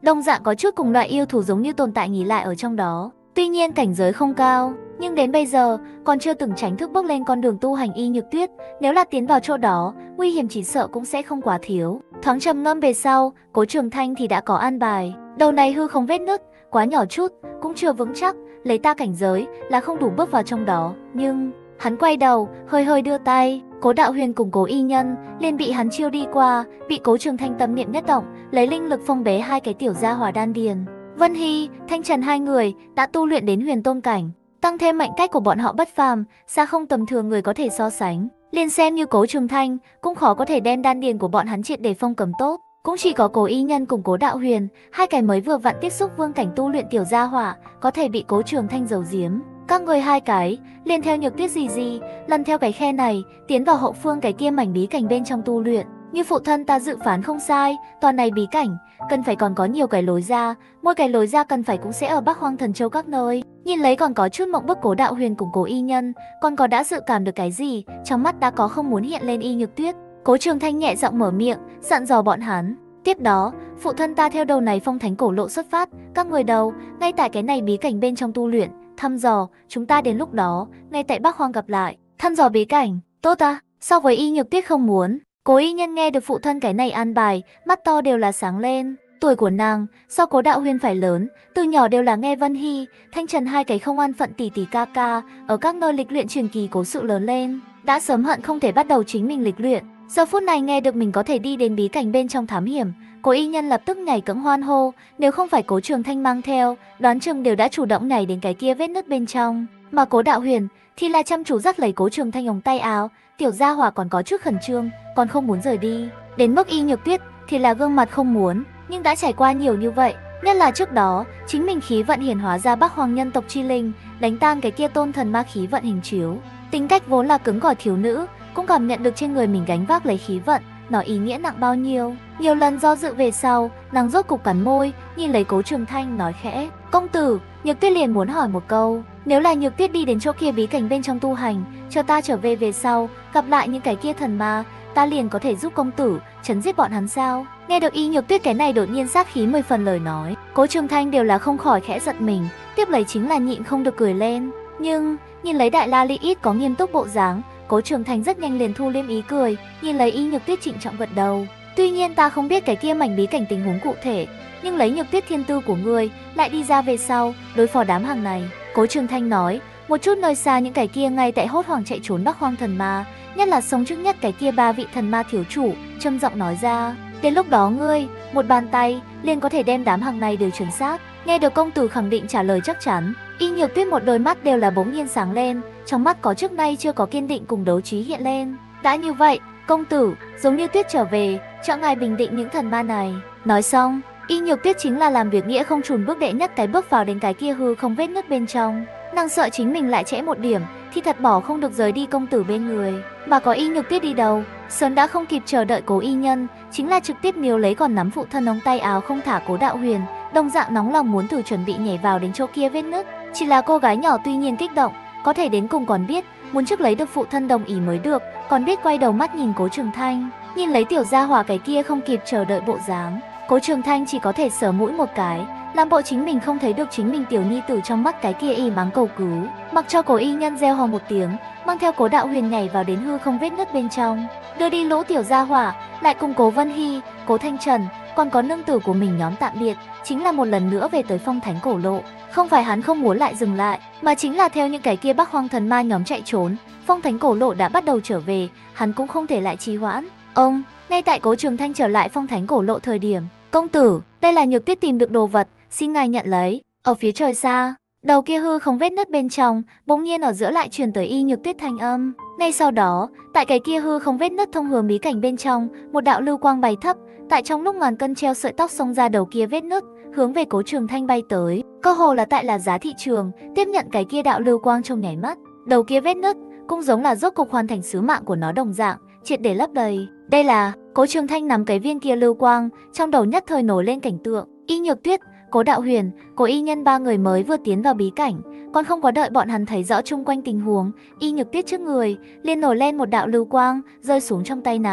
đồng dạng có chút cùng loại yêu thú giống như tồn tại nghỉ lại ở trong đó. Tuy nhiên cảnh giới không cao, nhưng đến bây giờ còn chưa từng chính thức bước lên con đường tu hành. Y Nhược Tuyết nếu là tiến vào chỗ đó, nguy hiểm chỉ sợ cũng sẽ không quá thiếu. Thoáng trầm ngâm về sau, Cố Trường Thanh thì đã có an bài. Đầu này hư không vết nứt, quá nhỏ chút, cũng chưa vững chắc, lấy ta cảnh giới là không đủ bước vào trong đó. Nhưng hắn quay đầu, hơi hơi đưa tay, Cố Đạo Huyền cùng Cố Y Nhân liền bị hắn chiêu đi qua, bị Cố Trường Thanh tâm niệm nhất động, lấy linh lực phong bế hai cái tiểu gia hỏa đan điền. Vân Hy, Thanh Trần hai người đã tu luyện đến huyền tôn cảnh, tăng thêm mệnh cách của bọn họ bất phàm, xa không tầm thường người có thể so sánh. Liền xem như Cố Trường Thanh cũng khó có thể đem đan điền của bọn hắn triệt để phong cấm tốt. Cũng chỉ có Cố Y Nhân cùng Cố Đạo Huyền, hai cái mới vừa vặn tiếp xúc vương cảnh tu luyện tiểu gia hỏa, có thể bị Cố Trường Thanh giấu giếm. Các người hai cái liền theo Nhược Tuyết gì gì, lần theo cái khe này tiến vào hậu phương cái kia mảnh bí cảnh bên trong tu luyện. Như phụ thân ta dự phán không sai, toàn này bí cảnh cần phải còn có nhiều cái lối ra, mỗi cái lối ra cần phải cũng sẽ ở Bắc Hoang Thần Châu các nơi. Nhìn lấy còn có chút mộng bức Cố Đạo Huyền cùng Cố Y Nhân, còn có đã dự cảm được cái gì, trong mắt đã có không muốn hiện lên Y Nhược Tuyết. Cố Trường Thanh nhẹ giọng mở miệng, dặn dò bọn hắn. Tiếp đó, phụ thân ta theo đầu này phong thánh cổ lộ xuất phát, các người đầu, ngay tại cái này bí cảnh bên trong tu luyện, thăm dò, chúng ta đến lúc đó, ngay tại Bắc Hoang gặp lại. Thăm dò bí cảnh, tốt à, so với Y Nhược Tuyết không muốn. Cố Y Nhân nghe được phụ thân cái này an bài, mắt to đều là sáng lên. Tuổi của nàng, so Cố Đạo Huyền phải lớn, từ nhỏ đều là nghe Vân Hy, Thanh Trần hai cái không an phận tỷ tỷ ca ca, ở các nơi lịch luyện truyền kỳ cố sự lớn lên, đã sớm hận không thể bắt đầu chính mình lịch luyện. Giờ phút này nghe được mình có thể đi đến bí cảnh bên trong thám hiểm, Cố Y Nhân lập tức nhảy cẫng hoan hô, nếu không phải Cố Trường Thanh mang theo, đoán chừng đều đã chủ động nhảy đến cái kia vết nứt bên trong. Mà Cố Đạo Huyền thì là chăm chú dắt lấy Cố Trường Thanh ống tay áo, tiểu gia hỏa còn có chút khẩn trương, còn không muốn rời đi. Đến mức Y Nhược Tuyết thì là gương mặt không muốn, nhưng đã trải qua nhiều như vậy, nhất là trước đó chính mình khí vận hiển hóa ra Bắc Hoang nhân tộc chi linh, đánh tan cái kia tôn thần ma khí vận hình chiếu. Tính cách vốn là cứng cỏi thiếu nữ, cũng cảm nhận được trên người mình gánh vác lấy khí vận, nó ý nghĩa nặng bao nhiêu. Nhiều lần do dự về sau, nàng rốt cục cắn môi, nhìn lấy Cố Trường Thanh nói khẽ, công tử, Nhược Tuyết liền muốn hỏi một câu, nếu là Nhược Tuyết đi đến chỗ kia bí cảnh bên trong tu hành, chờ ta trở về về sau, gặp lại những cái kia thần ma, ta liền có thể giúp công tử trấn giết bọn hắn sao? Nghe được Y Nhược Tuyết cái này đột nhiên sát khí mười phần lời nói, Cố Trường Thanh đều là không khỏi khẽ giật mình, tiếp lấy chính là nhịn không được cười lên. Nhưng nhìn lấy Đại La Ly ít có nghiêm túc bộ dáng, Cố Trường Thanh rất nhanh liền thu liêm ý cười, nhìn lấy Y Nhược Tuyết trịnh trọng gật đầu. Tuy nhiên ta không biết cái kia mảnh bí cảnh tình huống cụ thể, nhưng lấy Nhược Tuyết thiên tư của ngươi, lại đi ra về sau đối phó đám hàng này. Cố Trường Thanh nói, một chút nơi xa những cái kia ngay tại hốt hoảng chạy trốn Bắc Hoang thần ma, nhất là sống trước nhất cái kia ba vị thần ma thiếu chủ, trầm giọng nói ra, đến lúc đó ngươi, một bàn tay liền có thể đem đám hàng này đều chuẩn xác. Nghe được công tử khẳng định trả lời chắc chắn, Y Nhược Tuyết một đôi mắt đều là bỗng nhiên sáng lên, trong mắt có trước nay chưa có kiên định cùng đấu trí hiện lên. Đã như vậy, công tử, giống như Tuyết trở về, cho ngài bình định những thần ma này. Nói xong, Y Nhược Tuyết chính là làm việc nghĩa không chùn bước đệ nhất cái bước vào đến cái kia hư không vết nứt bên trong. Nàng sợ chính mình lại trễ một điểm, thì thật bỏ không được rời đi công tử bên người. Mà có Y Nhược Tuyết đi đầu, sớm đã không kịp chờ đợi Cố Y Nhân, chính là trực tiếp níu lấy còn nắm phụ thân ống tay áo không thả Cố Đạo Huyền, đồng dạng nóng lòng muốn thử chuẩn bị nhảy vào đến chỗ kia vết nứt. Chỉ là cô gái nhỏ tuy nhiên kích động, có thể đến cùng còn biết muốn trước lấy được phụ thân đồng ý mới được, còn biết quay đầu mắt nhìn Cố Trường Thanh, nhìn lấy tiểu gia hỏa cái kia không kịp chờ đợi bộ dáng. Cố Trường Thanh chỉ có thể sờ mũi một cái, làm bộ chính mình không thấy được chính mình tiểu nhi tử trong mắt cái kia y mắng cầu cứu, mặc cho Cố Y Nhân reo hò một tiếng, mang theo Cố Đạo Huyền nhảy vào đến hư không vết nứt bên trong, đưa đi lũ tiểu gia hỏa, lại cùng Cố Vân Hy, Cố Thanh Trần, còn có nương tử của mình nhóm tạm biệt, chính là một lần nữa về tới phong thánh cổ lộ. Không phải hắn không muốn lại dừng lại, mà chính là theo những cái kia Bắc Hoang thần ma nhóm chạy trốn, phong thánh cổ lộ đã bắt đầu trở về, hắn cũng không thể lại trì hoãn. Ông, ngay tại Cố Trường Thanh trở lại phong thánh cổ lộ thời điểm, công tử, đây là Nhược Tuyết tìm được đồ vật, xin ngài nhận lấy. Ở phía trời xa, đầu kia hư không vết nứt bên trong, bỗng nhiên ở giữa lại truyền tới Y Nhược Tuyết thanh âm. Ngay sau đó, tại cái kia hư không vết nứt thông hướng bí cảnh bên trong, một đạo lưu quang bay thấp, tại trong lúc ngàn cân treo sợi tóc xông ra đầu kia vết nứt, hướng về Cố Trường Thanh bay tới. Cơ hồ là tại là giá thị trường, tiếp nhận cái kia đạo lưu quang trong nháy mắt, đầu kia vết nứt cũng giống là rốt cục hoàn thành sứ mạng của nó đồng dạng, triệt để lấp đầy. Đây là Cố Trường Thanh nắm cái viên kia lưu quang, trong đầu nhất thời nổi lên cảnh tượng, Y Nhược Tuyết, Cố Đạo Huyền, Cố Y Nhân ba người mới vừa tiến vào bí cảnh, còn không có đợi bọn hắn thấy rõ chung quanh tình huống, Y Nhược Tuyết trước người liền nổi lên một đạo lưu quang rơi xuống trong tay nàng.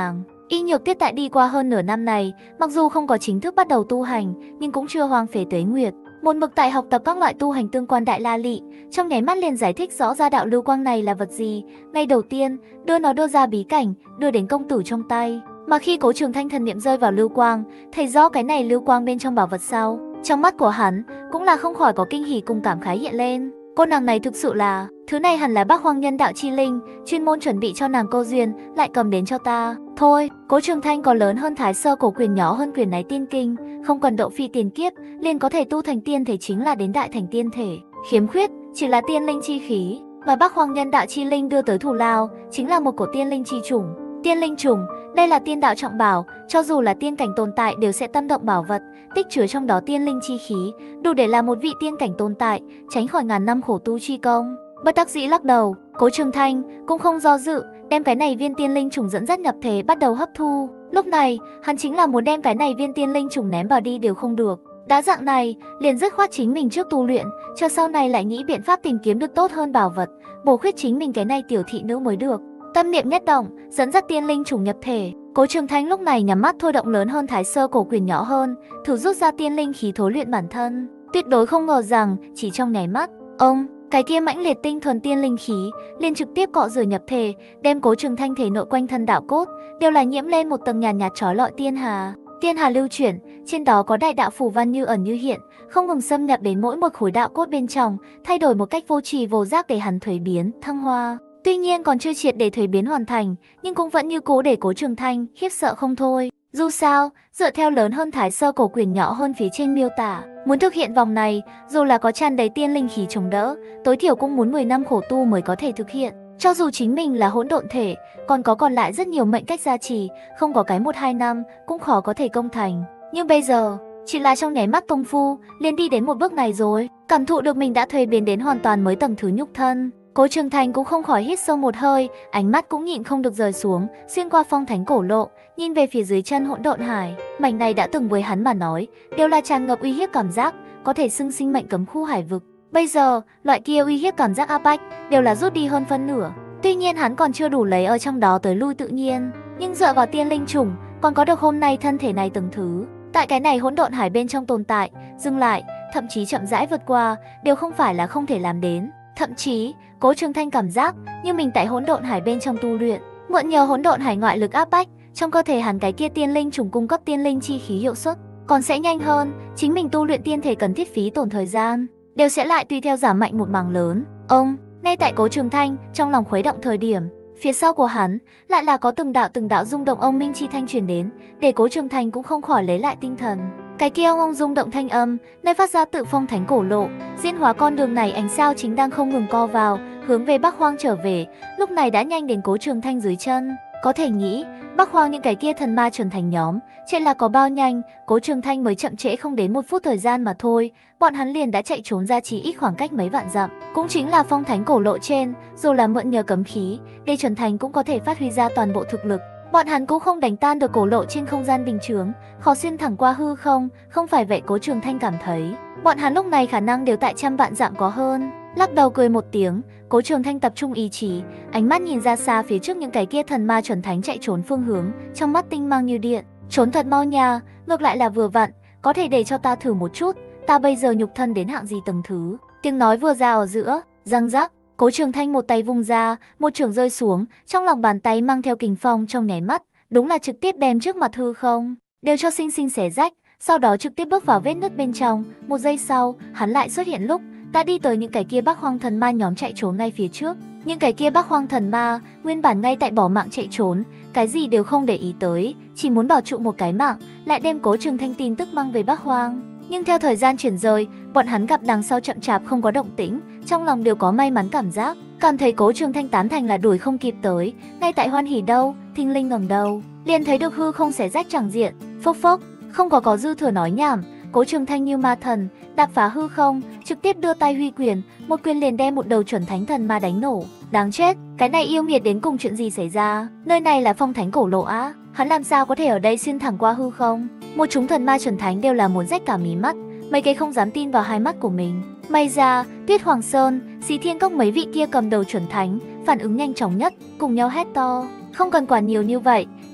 Y Nhược Tuyết tại đi qua hơn nửa năm này, mặc dù không có chính thức bắt đầu tu hành, nhưng cũng chưa hoang phế tuế nguyệt. Một mực tại học tập các loại tu hành tương quan đại la lị, trong nháy mắt liền giải thích rõ ra đạo lưu quang này là vật gì. Ngay đầu tiên, đưa nó đưa ra bí cảnh, đưa đến công tử trong tay. Mà khi Cố Trường Thanh thần niệm rơi vào lưu quang, thấy rõ cái này lưu quang bên trong bảo vật sau, trong mắt của hắn cũng là không khỏi có kinh hỉ cùng cảm khái hiện lên. Cô nàng này thực sự là, thứ này hẳn là Bắc Hoang nhân đạo chi linh, chuyên môn chuẩn bị cho nàng câu duyên, lại cầm đến cho ta. Thôi, Cố Trường Thanh có lớn hơn Thái Sơ cổ quyền, nhỏ hơn quyền nái tiên kinh, không cần độ phi tiền kiếp, liền có thể tu thành tiên thể, chính là đến đại thành tiên thể. Khiếm khuyết chỉ là tiên linh chi khí, mà Bắc Hoang nhân đạo chi linh đưa tới thù lao, chính là một cổ tiên linh chi chủng. Tiên linh trùng, đây là tiên đạo trọng bảo, cho dù là tiên cảnh tồn tại đều sẽ tâm động bảo vật, tích chứa trong đó tiên linh chi khí, đủ để là một vị tiên cảnh tồn tại, tránh khỏi ngàn năm khổ tu chi công. Bất đắc dĩ lắc đầu, Cố Trường Thanh cũng không do dự, đem cái này viên tiên linh trùng dẫn dắt nhập thể bắt đầu hấp thu. Lúc này, hắn chính là muốn đem cái này viên tiên linh trùng ném vào đi đều không được. Đã dạng này, liền dứt khoát chính mình trước tu luyện, cho sau này lại nghĩ biện pháp tìm kiếm được tốt hơn bảo vật, bổ khuyết chính mình cái này tiểu thị nữ mới được. Tâm niệm nhất động, dẫn dắt tiên linh trùng nhập thể. Cố Trường Thanh lúc này nhắm mắt thôi động lớn hơn Thái Sơ cổ quyền, nhỏ hơn, thử rút ra tiên linh khí thối luyện bản thân. Tuyệt đối không ngờ rằng, chỉ trong nháy mắt, ông, cái kia mãnh liệt tinh thuần tiên linh khí liền trực tiếp cọ rửa nhập thể, đem Cố Trường Thanh thể nội quanh thân đạo cốt đều là nhiễm lên một tầng nhàn nhạt chói lọi tiên hà. Tiên hà lưu chuyển, trên đó có đại đạo phù văn như ẩn như hiện, không ngừng xâm nhập đến mỗi một khối đạo cốt bên trong, thay đổi một cách vô trì vô giác để hắn thuế biến, thăng hoa. Tuy nhiên còn chưa triệt để thuế biến hoàn thành, nhưng cũng vẫn như cố để Cố Trường Thanh khiếp sợ không thôi. Dù sao, dựa theo lớn hơn Thái Sơ cổ quyền, nhỏ hơn phía trên miêu tả, muốn thực hiện vòng này, dù là có tràn đầy tiên linh khí chống đỡ, tối thiểu cũng muốn mười năm khổ tu mới có thể thực hiện. Cho dù chính mình là hỗn độn thể, còn có còn lại rất nhiều mệnh cách gia trì, không có cái một hai năm cũng khó có thể công thành. Nhưng bây giờ, chỉ là trong nháy mắt công phu, liền đi đến một bước này rồi, cảm thụ được mình đã thuế biến đến hoàn toàn mới tầng thứ nhục thân. Cố Trường Thanh cũng không khỏi hít sâu một hơi, ánh mắt cũng nhịn không được rời xuống, xuyên qua phong thánh cổ lộ, nhìn về phía dưới chân hỗn độn hải. Mảnh này đã từng với hắn mà nói, đều là tràn ngập uy hiếp cảm giác, có thể xưng sinh mệnh cấm khu hải vực. Bây giờ, loại kia uy hiếp cảm giác áp bách đều là rút đi hơn phân nửa. Tuy nhiên hắn còn chưa đủ lấy ở trong đó tới lui tự nhiên, nhưng dựa vào tiên linh trùng, còn có được hôm nay thân thể này từng thứ, tại cái này hỗn độn hải bên trong tồn tại, dừng lại, thậm chí chậm rãi vượt qua, đều không phải là không thể làm đến. Thậm chí, Cố Trường Thanh cảm giác như mình tại hỗn độn hải bên trong tu luyện, mượn nhờ hỗn độn hải ngoại lực áp bách, trong cơ thể hắn cái kia tiên linh trùng cung cấp tiên linh chi khí hiệu suất còn sẽ nhanh hơn, chính mình tu luyện tiên thể cần thiết phí tổn thời gian, đều sẽ lại tùy theo giảm mạnh một mảng lớn. Ông, ngay tại Cố Trường Thanh trong lòng khuấy động thời điểm, phía sau của hắn lại là có từng đạo từng đạo rung động ông minh chi thanh truyền đến, để Cố Trường Thanh cũng không khỏi lấy lại tinh thần. Cái kia ông ông rung động thanh âm, nơi phát ra tự phong thánh cổ lộ, diễn hóa con đường này ánh sao chính đang không ngừng co vào, hướng về Bắc Hoang trở về, lúc này đã nhanh đến Cố Trường Thanh dưới chân. Có thể nghĩ, Bắc Hoang những cái kia thần ma chuẩn thành nhóm, chạy là có bao nhanh, Cố Trường Thanh mới chậm trễ không đến một phút thời gian mà thôi, bọn hắn liền đã chạy trốn ra chỉ ít khoảng cách mấy vạn dặm. Cũng chính là phong thánh cổ lộ trên, dù là mượn nhờ cấm khí, để chuẩn thành cũng có thể phát huy ra toàn bộ thực lực. Bọn hắn cũng không đánh tan được cổ lộ trên không gian bình chướng, khó xuyên thẳng qua hư không, không phải vậy Cố Trường Thanh cảm thấy, bọn hắn lúc này khả năng đều tại trăm vạn dặm có hơn. Lắc đầu cười một tiếng, Cố Trường Thanh tập trung ý chí, ánh mắt nhìn ra xa phía trước những cái kia thần ma chuẩn thánh chạy trốn phương hướng, trong mắt tinh mang như điện, trốn thật mau nha, ngược lại là vừa vặn, có thể để cho ta thử một chút, ta bây giờ nhục thân đến hạng gì tầng thứ. Tiếng nói vừa ra ở giữa, răng rắc, Cố Trường Thanh một tay vung ra, một chưởng rơi xuống, trong lòng bàn tay mang theo kình phong trong nháy mắt, đúng là trực tiếp đem trước mặt hư không đều cho xinh xinh xé rách, sau đó trực tiếp bước vào vết nứt bên trong. Một giây sau, hắn lại xuất hiện lúc đã đi tới những cái kia Bắc Hoang thần ma nhóm chạy trốn ngay phía trước. Những cái kia Bắc Hoang thần ma nguyên bản ngay tại bỏ mạng chạy trốn, cái gì đều không để ý tới, chỉ muốn bảo trụ một cái mạng, lại đem Cố Trường Thanh tin tức mang về Bắc Hoang. Nhưng theo thời gian chuyển rời, bọn hắn gặp đằng sau chậm chạp không có động tĩnh, trong lòng đều có may mắn cảm giác, cảm thấy Cố Trường Thanh tán thành là đuổi không kịp tới. Ngay tại hoan hỉ đâu, thinh linh ngẩng đầu, liền thấy được hư không xé rách chẳng diện, phốc phốc, không có có dư thừa nói nhảm, Cố Trường Thanh như ma thần, đạp phá hư không, trực tiếp đưa tay huy quyền, một quyền liền đem một đầu chuẩn thánh thần ma đánh nổ. Đáng chết, cái này yêu nghiệt đến cùng chuyện gì xảy ra? Nơi này là phong thánh cổ lộ á, hắn làm sao có thể ở đây xuyên thẳng qua hư không? Một chúng thần ma chuẩn thánh đều là muốn rách cả mí mắt, mấy cái không dám tin vào hai mắt của mình. May ra, Tuyết Hoàng Sơn, Xí Thiên Cốc mấy vị kia cầm đầu chuẩn thánh, phản ứng nhanh chóng nhất, cùng nhau hét to. Không cần quản nhiều như vậy,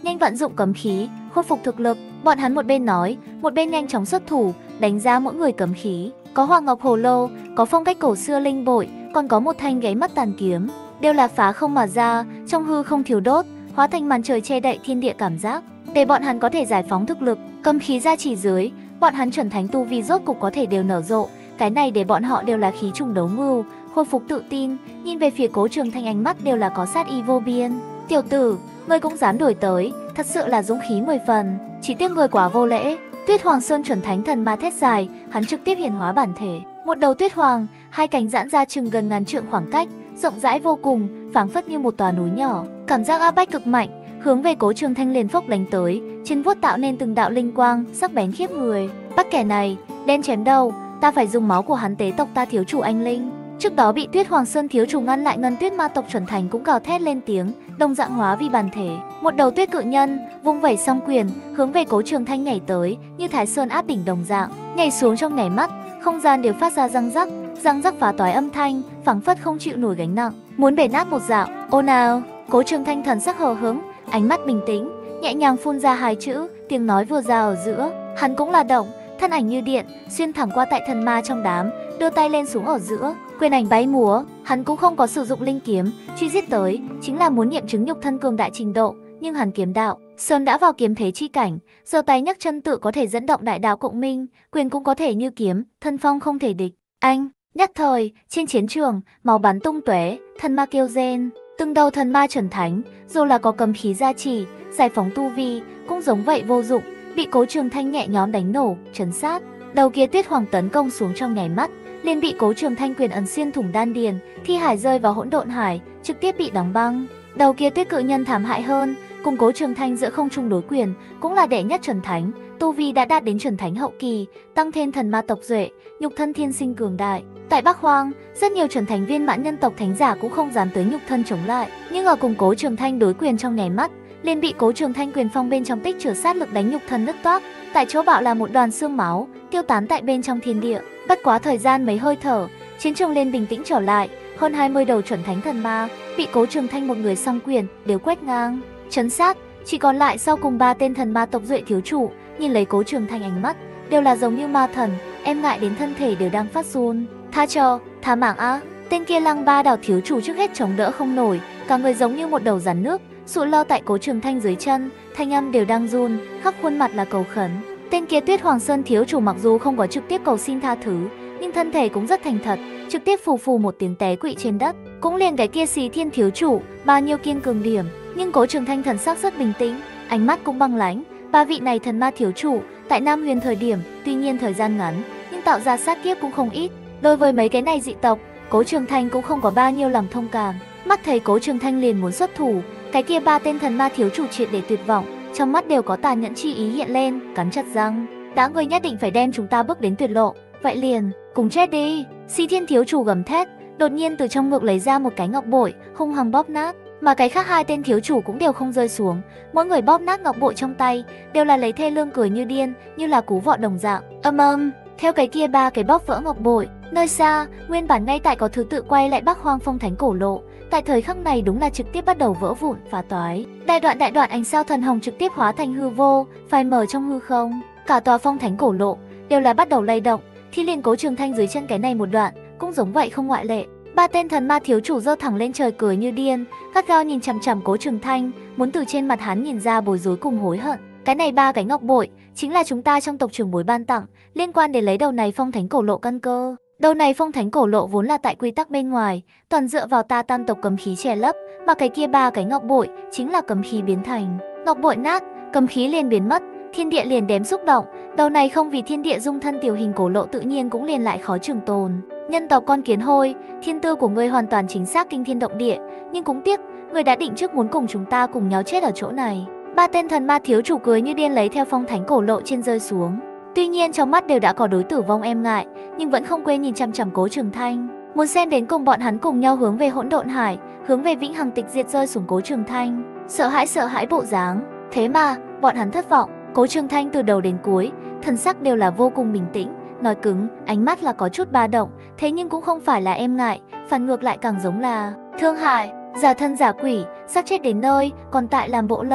nhanh vận dụng cấm khí, khôi phục thực lực. Bọn hắn một bên nói, một bên nhanh chóng xuất thủ, đánh ra mỗi người cấm khí. Có Hoàng Ngọc Hồ Lô, có phong cách cổ xưa linh bội, còn có một thanh gáy mắt tàn kiếm, đều là phá không mà ra, trong hư không thiêu đốt, hóa thành màn trời che đậy thiên địa cảm giác, để bọn hắn có thể giải phóng thực lực. Cấm khí ra chỉ dưới, bọn hắn chuẩn thánh tu vi rốt cục có thể đều nở rộ, cái này để bọn họ đều là khí trùng đấu mưu, khôi phục tự tin, nhìn về phía Cố Trường Thanh ánh mắt đều là có sát ý vô biên. Tiểu tử, ngươi cũng dám đuổi tới, thật sự là dũng khí mười phần, chỉ tiếc ngươi quá vô lễ. Tuyết Hoàng Sơn chuẩn thánh thần ma thét dài, hắn trực tiếp hiển hóa bản thể, một đầu tuyết hoàng, hai cánh giãn ra chừng gần ngàn trượng khoảng cách, rộng rãi vô cùng, phảng phất như một tòa núi nhỏ, cảm giác áp bách cực mạnh, hướng về Cố Trường Thanh liền phốc đánh tới, trên vuốt tạo nên từng đạo linh quang, sắc bén khiếp người. Bắt kẻ này, đen chém đầu, ta phải dùng máu của hắn tế tộc ta thiếu chủ anh linh. Trước đó bị Tuyết Hoàng Sơn thiếu chủ ngăn lại, Ngân Tuyết ma tộc chuẩn thành cũng gào thét lên tiếng, đồng dạng hóa vi bản thể, một đầu tuyết cự nhân, vung vẩy song quyền, hướng về Cố Trường Thanh nhảy tới, như Thái Sơn áp đỉnh đồng dạng, nhảy xuống trong nháy mắt, không gian đều phát ra răng rắc, răng rắc phá toái âm thanh, phảng phất không chịu nổi gánh nặng, muốn bể nát một dạng. Ô nào! Cố Trường Thanh thần sắc hờ hững, ánh mắt bình tĩnh, nhẹ nhàng phun ra hai chữ, tiếng nói vừa ra ở giữa, hắn cũng là động, thân ảnh như điện, xuyên thẳng qua tại thần ma trong đám, đưa tay lên xuống ở giữa, quyền ảnh bay múa, hắn cũng không có sử dụng linh kiếm, truy giết tới, chính là muốn nghiệm chứng nhục thân cường đại trình độ, nhưng hắn kiếm đạo sớm đã vào kiếm thế chi cảnh, giơ tay nhấc chân tự có thể dẫn động đại đạo cộng minh, quyền cũng có thể như kiếm, thân phong không thể địch. Anh, nhất thời, trên chiến trường, máu bắn tung tóe, thần ma kêu rên, từng đầu thần ma chuẩn thánh, dù là có cấm khí gia trì, giải phóng tu vi, cũng giống vậy vô dụng, bị Cố Trường Thanh nhẹ nhõm đánh nổ, trấn sát. Đầu kia tuyết hoàng tấn công xuống trong nháy mắt, liền bị Cố Trường Thanh quyền ấn xuyên thủng đan điền, thi hải rơi vào hỗn độn hải, trực tiếp bị đóng băng. Đầu kia tuyết cự nhân thảm hại hơn, cùng Cố Trường Thanh giữa không trung đối quyền, cũng là đệ nhất chuẩn thánh, tu vi đã đạt đến chuẩn thánh hậu kỳ, tăng thêm thần ma tộc duệ, nhục thân thiên sinh cường đại. Tại Bắc Hoang, rất nhiều chuẩn thánh viên mãn nhân tộc thánh giả cũng không dám tới nhục thân chống lại, nhưng ở cùng Cố Trường Thanh đối quyền trong nháy mắt, liền bị Cố Trường Thanh quyền phong bên trong tích trữ sát lực đánh nhục thân nứt toác, tại chỗ bạo là một đoàn xương máu, tiêu tán tại bên trong thiên địa. Bất quá thời gian mấy hơi thở, chiến trường liền bình tĩnh trở lại, hơn hai mươi đầu chuẩn thánh thần ma bị Cố Trường Thanh một người song quyền đều quét ngang, trấn sát, chỉ còn lại sau cùng ba tên thần ma tộc duệ thiếu chủ, nhìn lấy Cố Trường Thanh ánh mắt đều là giống như ma thần, em ngại đến thân thể đều đang phát run. Tha cho, tha mạng á! Tên kia Lăng Ba Đảo thiếu chủ trước hết chống đỡ không nổi, cả người giống như một đầu rắn nước, sụi lơ tại Cố Trường Thanh dưới chân, thanh âm đều đang run, khắp khuôn mặt là cầu khẩn. Tên kia Tuyết Hoàng Sơn thiếu chủ mặc dù không có trực tiếp cầu xin tha thứ, nhưng thân thể cũng rất thành thật, trực tiếp phù phù một tiếng té quỵ trên đất. Cũng liền cái kia Xí Thiên thiếu chủ, bao nhiêu kiên cường điểm, nhưng Cố Trường Thanh thần sắc rất bình tĩnh, ánh mắt cũng băng lãnh. Ba vị này thần ma thiếu chủ, tại Nam Huyền thời điểm, tuy nhiên thời gian ngắn, nhưng tạo ra sát kiếp cũng không ít. Đối với mấy cái này dị tộc, Cố Trường Thanh cũng không có bao nhiêu lòng thông cảm. Mắt thấy Cố Trường Thanh liền muốn xuất thủ, cái kia ba tên thần ma thiếu chủ triệt để tuyệt vọng, trong mắt đều có tàn nhẫn chi ý hiện lên, cắn chặt răng. Đã ngươi nhất định phải đem chúng ta bước đến tuyệt lộ, vậy liền cùng chết đi. Xí Thiên thiếu chủ gầm thét, đột nhiên từ trong ngực lấy ra một cái ngọc bội, hung hăng bóp nát, mà cái khác hai tên thiếu chủ cũng đều không rơi xuống, mỗi người bóp nát ngọc bội trong tay, đều là lấy thê lương cười như điên, như là cú vọ đồng dạng. Âm âm, theo cái kia ba cái bóp vỡ ngọc bội, nơi xa, nguyên bản ngay tại có thứ tự quay lại Bắc Hoang phong thánh cổ lộ, tại thời khắc này đúng là trực tiếp bắt đầu vỡ vụn, phá toái. Đại đoạn đại đoạn ánh sao thần hồng trực tiếp hóa thành hư vô, phai mờ trong hư không. Cả tòa phong thánh cổ lộ đều là bắt đầu lay động, thì liền Cố Trường Thanh dưới chân cái này một đoạn cũng giống vậy không ngoại lệ. Ba tên thần ma thiếu chủ giơ thẳng lên trời cười như điên, gắt gao nhìn chằm chằm Cố Trường Thanh, muốn từ trên mặt hắn nhìn ra bối rối cùng hối hận. Cái này ba cái ngọc bội chính là chúng ta trong tộc trưởng bối ban tặng, liên quan đến lấy đầu này phong thánh cổ lộ căn cơ. Đầu này phong thánh cổ lộ vốn là tại quy tắc bên ngoài, toàn dựa vào ta tam tộc cấm khí che lấp, mà cái kia ba cái ngọc bội chính là cấm khí biến thành. Ngọc bội nát, cấm khí liền biến mất, thiên địa liền đếm xúc động, đầu này không vì thiên địa dung thân tiểu hình cổ lộ tự nhiên cũng liền lại khó trường tồn. Nhân tộc con kiến hôi, thiên tư của ngươi hoàn toàn chính xác kinh thiên động địa, nhưng cũng tiếc, ngươi đã định trước muốn cùng chúng ta cùng nhau chết ở chỗ này. Ba tên thần ma thiếu chủ cười như điên lấy theo phong thánh cổ lộ trên rơi xuống. Tuy nhiên trong mắt đều đã có đối tử vong em ngại, nhưng vẫn không quên nhìn chằm chằm Cố Trường Thanh, muốn xem đến cùng bọn hắn cùng nhau hướng về hỗn độn hải, hướng về vĩnh hằng tịch diệt rơi xuống Cố Trường Thanh. Sợ hãi sợ hãi bộ dáng, thế mà bọn hắn thất vọng. Cố Trường Thanh từ đầu đến cuối, thần sắc đều là vô cùng bình tĩnh, nói cứng, ánh mắt là có chút ba động, thế nhưng cũng không phải là em ngại, phản ngược lại càng giống là thương hại. Giả thân giả quỷ, sắp chết đến nơi, còn tại làm bộ lâu.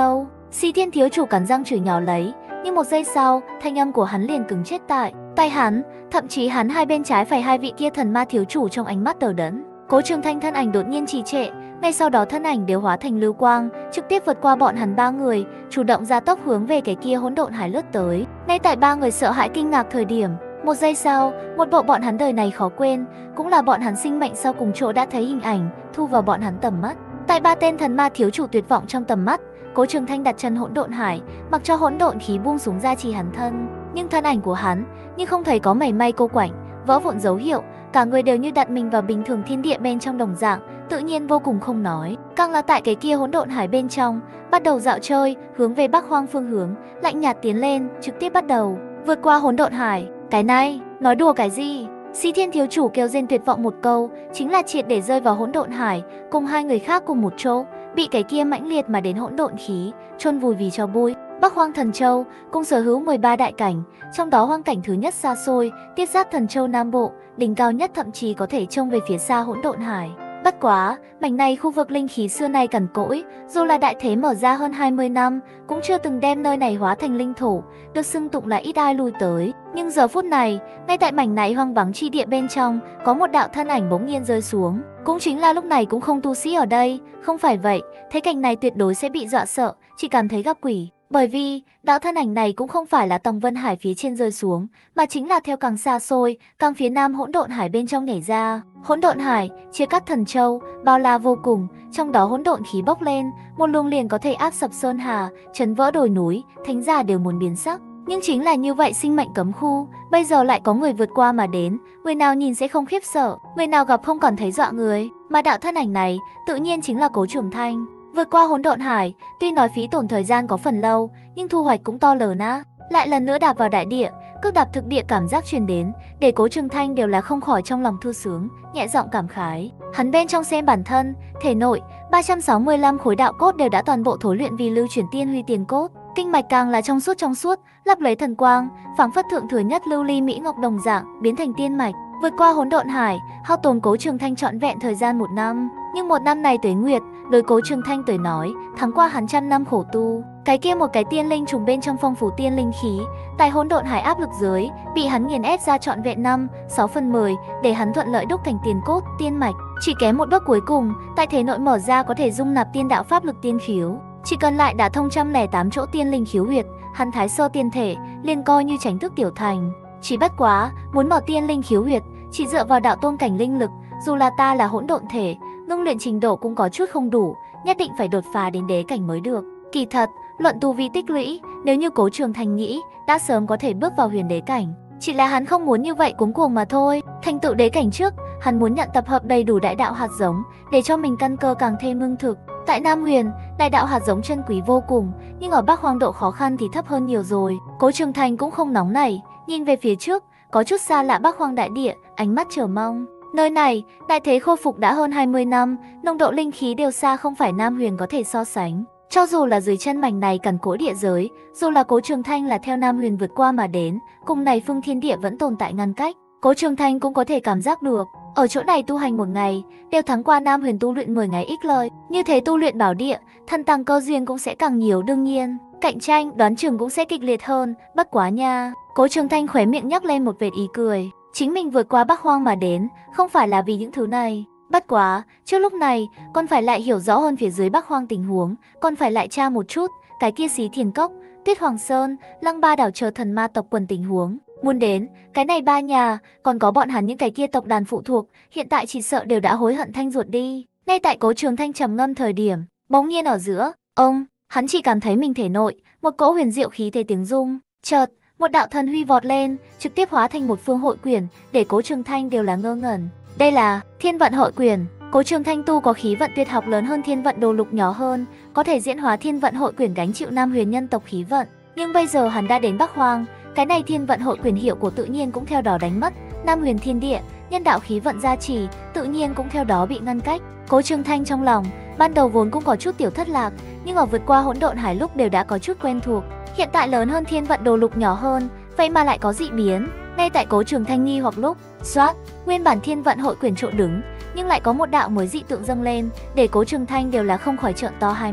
Xí Thiên thiếu chủ cắn răng chửi nhỏ lấy, nhưng một giây sau, thanh âm của hắn liền cứng chết tại tay hắn, thậm chí hắn hai bên trái phải hai vị kia thần ma thiếu chủ trong ánh mắt đờ đẫn. Cố Trường Thanh thân ảnh đột nhiên trì trệ, ngay sau đó thân ảnh đều hóa thành lưu quang, trực tiếp vượt qua bọn hắn ba người, chủ động ra tốc hướng về cái kia hỗn độn hải lướt tới. Ngay tại ba người sợ hãi kinh ngạc thời điểm, một giây sau, một bộ bọn hắn đời này khó quên, cũng là bọn hắn sinh mệnh sau cùng chỗ đã thấy hình ảnh, thu vào bọn hắn tầm mắt. Tại ba tên thần ma thiếu chủ tuyệt vọng trong tầm mắt, Cố Trường Thanh đặt chân hỗn độn hải, mặc cho hỗn độn khí buông xuống ra trì hắn thân, nhưng thân ảnh của hắn, nhưng không thấy có mảy may cô quạnh, vỡ vụn dấu hiệu, cả người đều như đặt mình vào bình thường thiên địa bên trong đồng dạng, tự nhiên vô cùng không nói. Càng là tại cái kia hỗn độn hải bên trong, bắt đầu dạo chơi, hướng về Bắc Hoang phương hướng, lạnh nhạt tiến lên, trực tiếp bắt đầu vượt qua hỗn độn hải. Cái này, nói đùa cái gì? Xí Thiên thiếu chủ kêu rên tuyệt vọng một câu, chính là triệt để rơi vào hỗn độn hải, cùng hai người khác cùng một chỗ, bị cái kia mãnh liệt mà đến hỗn độn khí chôn vùi vì cho bụi. Bắc Hoang Thần Châu cùng sở hữu mười ba đại cảnh, trong đó hoang cảnh thứ nhất xa xôi, tiếp giáp Thần Châu Nam Bộ, đỉnh cao nhất thậm chí có thể trông về phía xa hỗn độn hải. Bất quá, mảnh này khu vực linh khí xưa nay cằn cỗi, dù là đại thế mở ra hơn hai mươi năm, cũng chưa từng đem nơi này hóa thành linh thổ, được xưng tụng là ít ai lui tới. Nhưng giờ phút này, ngay tại mảnh này hoang vắng chi địa bên trong, có một đạo thân ảnh bỗng nhiên rơi xuống. Cũng chính là lúc này cũng không tu sĩ ở đây, không phải vậy, thấy cảnh này tuyệt đối sẽ bị dọa sợ, chỉ cảm thấy gặp quỷ. Bởi vì, đạo thân ảnh này cũng không phải là tầng vân hải phía trên rơi xuống, mà chính là theo càng xa xôi, càng phía nam hỗn độn hải bên trong nhảy ra. Hỗn độn hải chia cắt Thần Châu, bao la vô cùng, trong đó hỗn độn khí bốc lên, một luồng liền có thể áp sập sơn hà, chấn vỡ đồi núi, thánh giả đều muốn biến sắc. Nhưng chính là như vậy sinh mệnh cấm khu, bây giờ lại có người vượt qua mà đến, người nào nhìn sẽ không khiếp sợ, người nào gặp không còn thấy dọa người, mà đạo thân ảnh này tự nhiên chính là Cố Trường Thanh. Vượt qua hỗn độn hải, tuy nói phí tổn thời gian có phần lâu, nhưng thu hoạch cũng to lớn á. Lại lần nữa đạp vào đại địa, cước đạp thực địa cảm giác truyền đến, để Cố Trường Thanh đều là không khỏi trong lòng thư sướng, nhẹ giọng cảm khái. Hắn bên trong xem bản thân, thể nội, ba trăm sáu mươi lăm khối đạo cốt đều đã toàn bộ thối luyện vì lưu chuyển tiên huy tiền cốt. Kinh mạch càng là trong suốt trong suốt, lấp lấy thần quang, phảng phất thượng thừa nhất lưu ly mỹ ngọc đồng dạng, biến thành tiên mạch. Vượt qua hỗn độn hải, hao tốn Cố Trường Thanh trọn vẹn thời gian một năm. Nhưng một năm này tuế nguyệt, đối Cố Trường Thanh tới nói, thắng qua hắn trăm năm khổ tu. Cái kia một cái tiên linh trùng bên trong phong phủ tiên linh khí, tại hỗn độn hải áp lực dưới, bị hắn nghiền ép ra trọn vẹn năm, sáu phần mười, để hắn thuận lợi đúc thành tiền cốt, tiên mạch. Chỉ kém một bước cuối cùng, tại thể nội mở ra có thể dung nạp tiên đạo pháp lực tiên khiếu. Chỉ cần lại đã thông trăm lẻ tám chỗ tiên linh khiếu huyệt, hắn thái sơ tiên thể, liền coi như tránh thức tiểu thành. Chỉ bất quá, muốn mở tiên linh khiếu huyệt, chỉ dựa vào đạo tôn cảnh linh lực, dù là ta là hỗn độn thể, ngưng luyện trình độ cũng có chút không đủ, nhất định phải đột phá đến đế cảnh mới được. Kỳ thật, luận tu vi tích lũy, nếu như Cố Trường Thanh nghĩ, đã sớm có thể bước vào huyền đế cảnh. Chỉ là hắn không muốn như vậy cuống cuồng mà thôi. Thành tựu đế cảnh trước, hắn muốn nhận tập hợp đầy đủ đại đạo hạt giống, để cho mình căn cơ càng thêm ngưng thực. Tại Nam Huyền, đại đạo hạt giống chân quý vô cùng, nhưng ở Bắc Hoang độ khó khăn thì thấp hơn nhiều rồi. Cố Trường Thanh cũng không nóng nảy, nhìn về phía trước, có chút xa lạ Bắc Hoang đại địa, ánh mắt chờ mong. Nơi này, đại thế khôi phục đã hơn hai mươi năm, nồng độ linh khí đều xa không phải Nam Huyền có thể so sánh. Cho dù là dưới chân mảnh này cằn cỗi địa giới, dù là Cố Trường Thanh là theo Nam Huyền vượt qua mà đến, cùng này phương thiên địa vẫn tồn tại ngăn cách, Cố Trường Thanh cũng có thể cảm giác được. Ở chỗ này tu hành một ngày, đều thắng qua Nam Huyền tu luyện mười ngày ít lời. Như thế tu luyện bảo địa, thân tăng cơ duyên cũng sẽ càng nhiều đương nhiên. Cạnh tranh, đoán chừng cũng sẽ kịch liệt hơn, bất quá nha. Cố Trường Thanh khóe miệng nhắc lên một vệt ý cười. Chính mình vượt qua Bắc Hoang mà đến, không phải là vì những thứ này. Bất quá, trước lúc này, con phải lại hiểu rõ hơn phía dưới Bắc Hoang tình huống, con phải lại tra một chút, cái kia Xí Thiền Cốc, Tuyết Hoàng Sơn, Lăng Ba đảo chờ thần ma tộc quần tình huống. Muốn đến, cái này ba nhà, còn có bọn hắn những cái kia tộc đàn phụ thuộc, hiện tại chỉ sợ đều đã hối hận thanh ruột đi. Ngay tại Cố Trường Thanh trầm ngâm thời điểm, bỗng nhiên ở giữa, ông, hắn chỉ cảm thấy mình thể nội, một cỗ huyền diệu khí thế tiếng rung, chợt, một đạo thần huy vọt lên, trực tiếp hóa thành một phương hội quyển, để Cố Trường Thanh đều là ngơ ngẩn. Đây là Thiên Vận Hội Quyển. Cố Trường Thanh tu có khí vận tuyệt học lớn hơn Thiên Vận Đồ Lục nhỏ hơn, có thể diễn hóa Thiên Vận Hội Quyển gánh chịu Nam Huyền nhân tộc khí vận. Nhưng bây giờ hắn đã đến Bắc Hoang, cái này Thiên Vận Hội Quyển hiệu của tự nhiên cũng theo đó đánh mất. Nam Huyền thiên địa, nhân đạo khí vận gia trì, tự nhiên cũng theo đó bị ngăn cách. Cố Trường Thanh trong lòng, ban đầu vốn cũng có chút tiểu thất lạc, nhưng ở vượt qua hỗn độn hải lúc đều đã có chút quen thuộc. Hiện tại lớn hơn Thiên Vận Đồ Lục nhỏ hơn, vậy mà lại có dị biến. Ngay tại Cố Trường Thanh nghi hoặc lúc, xoát, nguyên bản Thiên Vận Hội Quyển chỗ đứng, nhưng lại có một đạo mới dị tượng dâng lên, để Cố Trường Thanh đều là không khỏi trợn to hai mắt.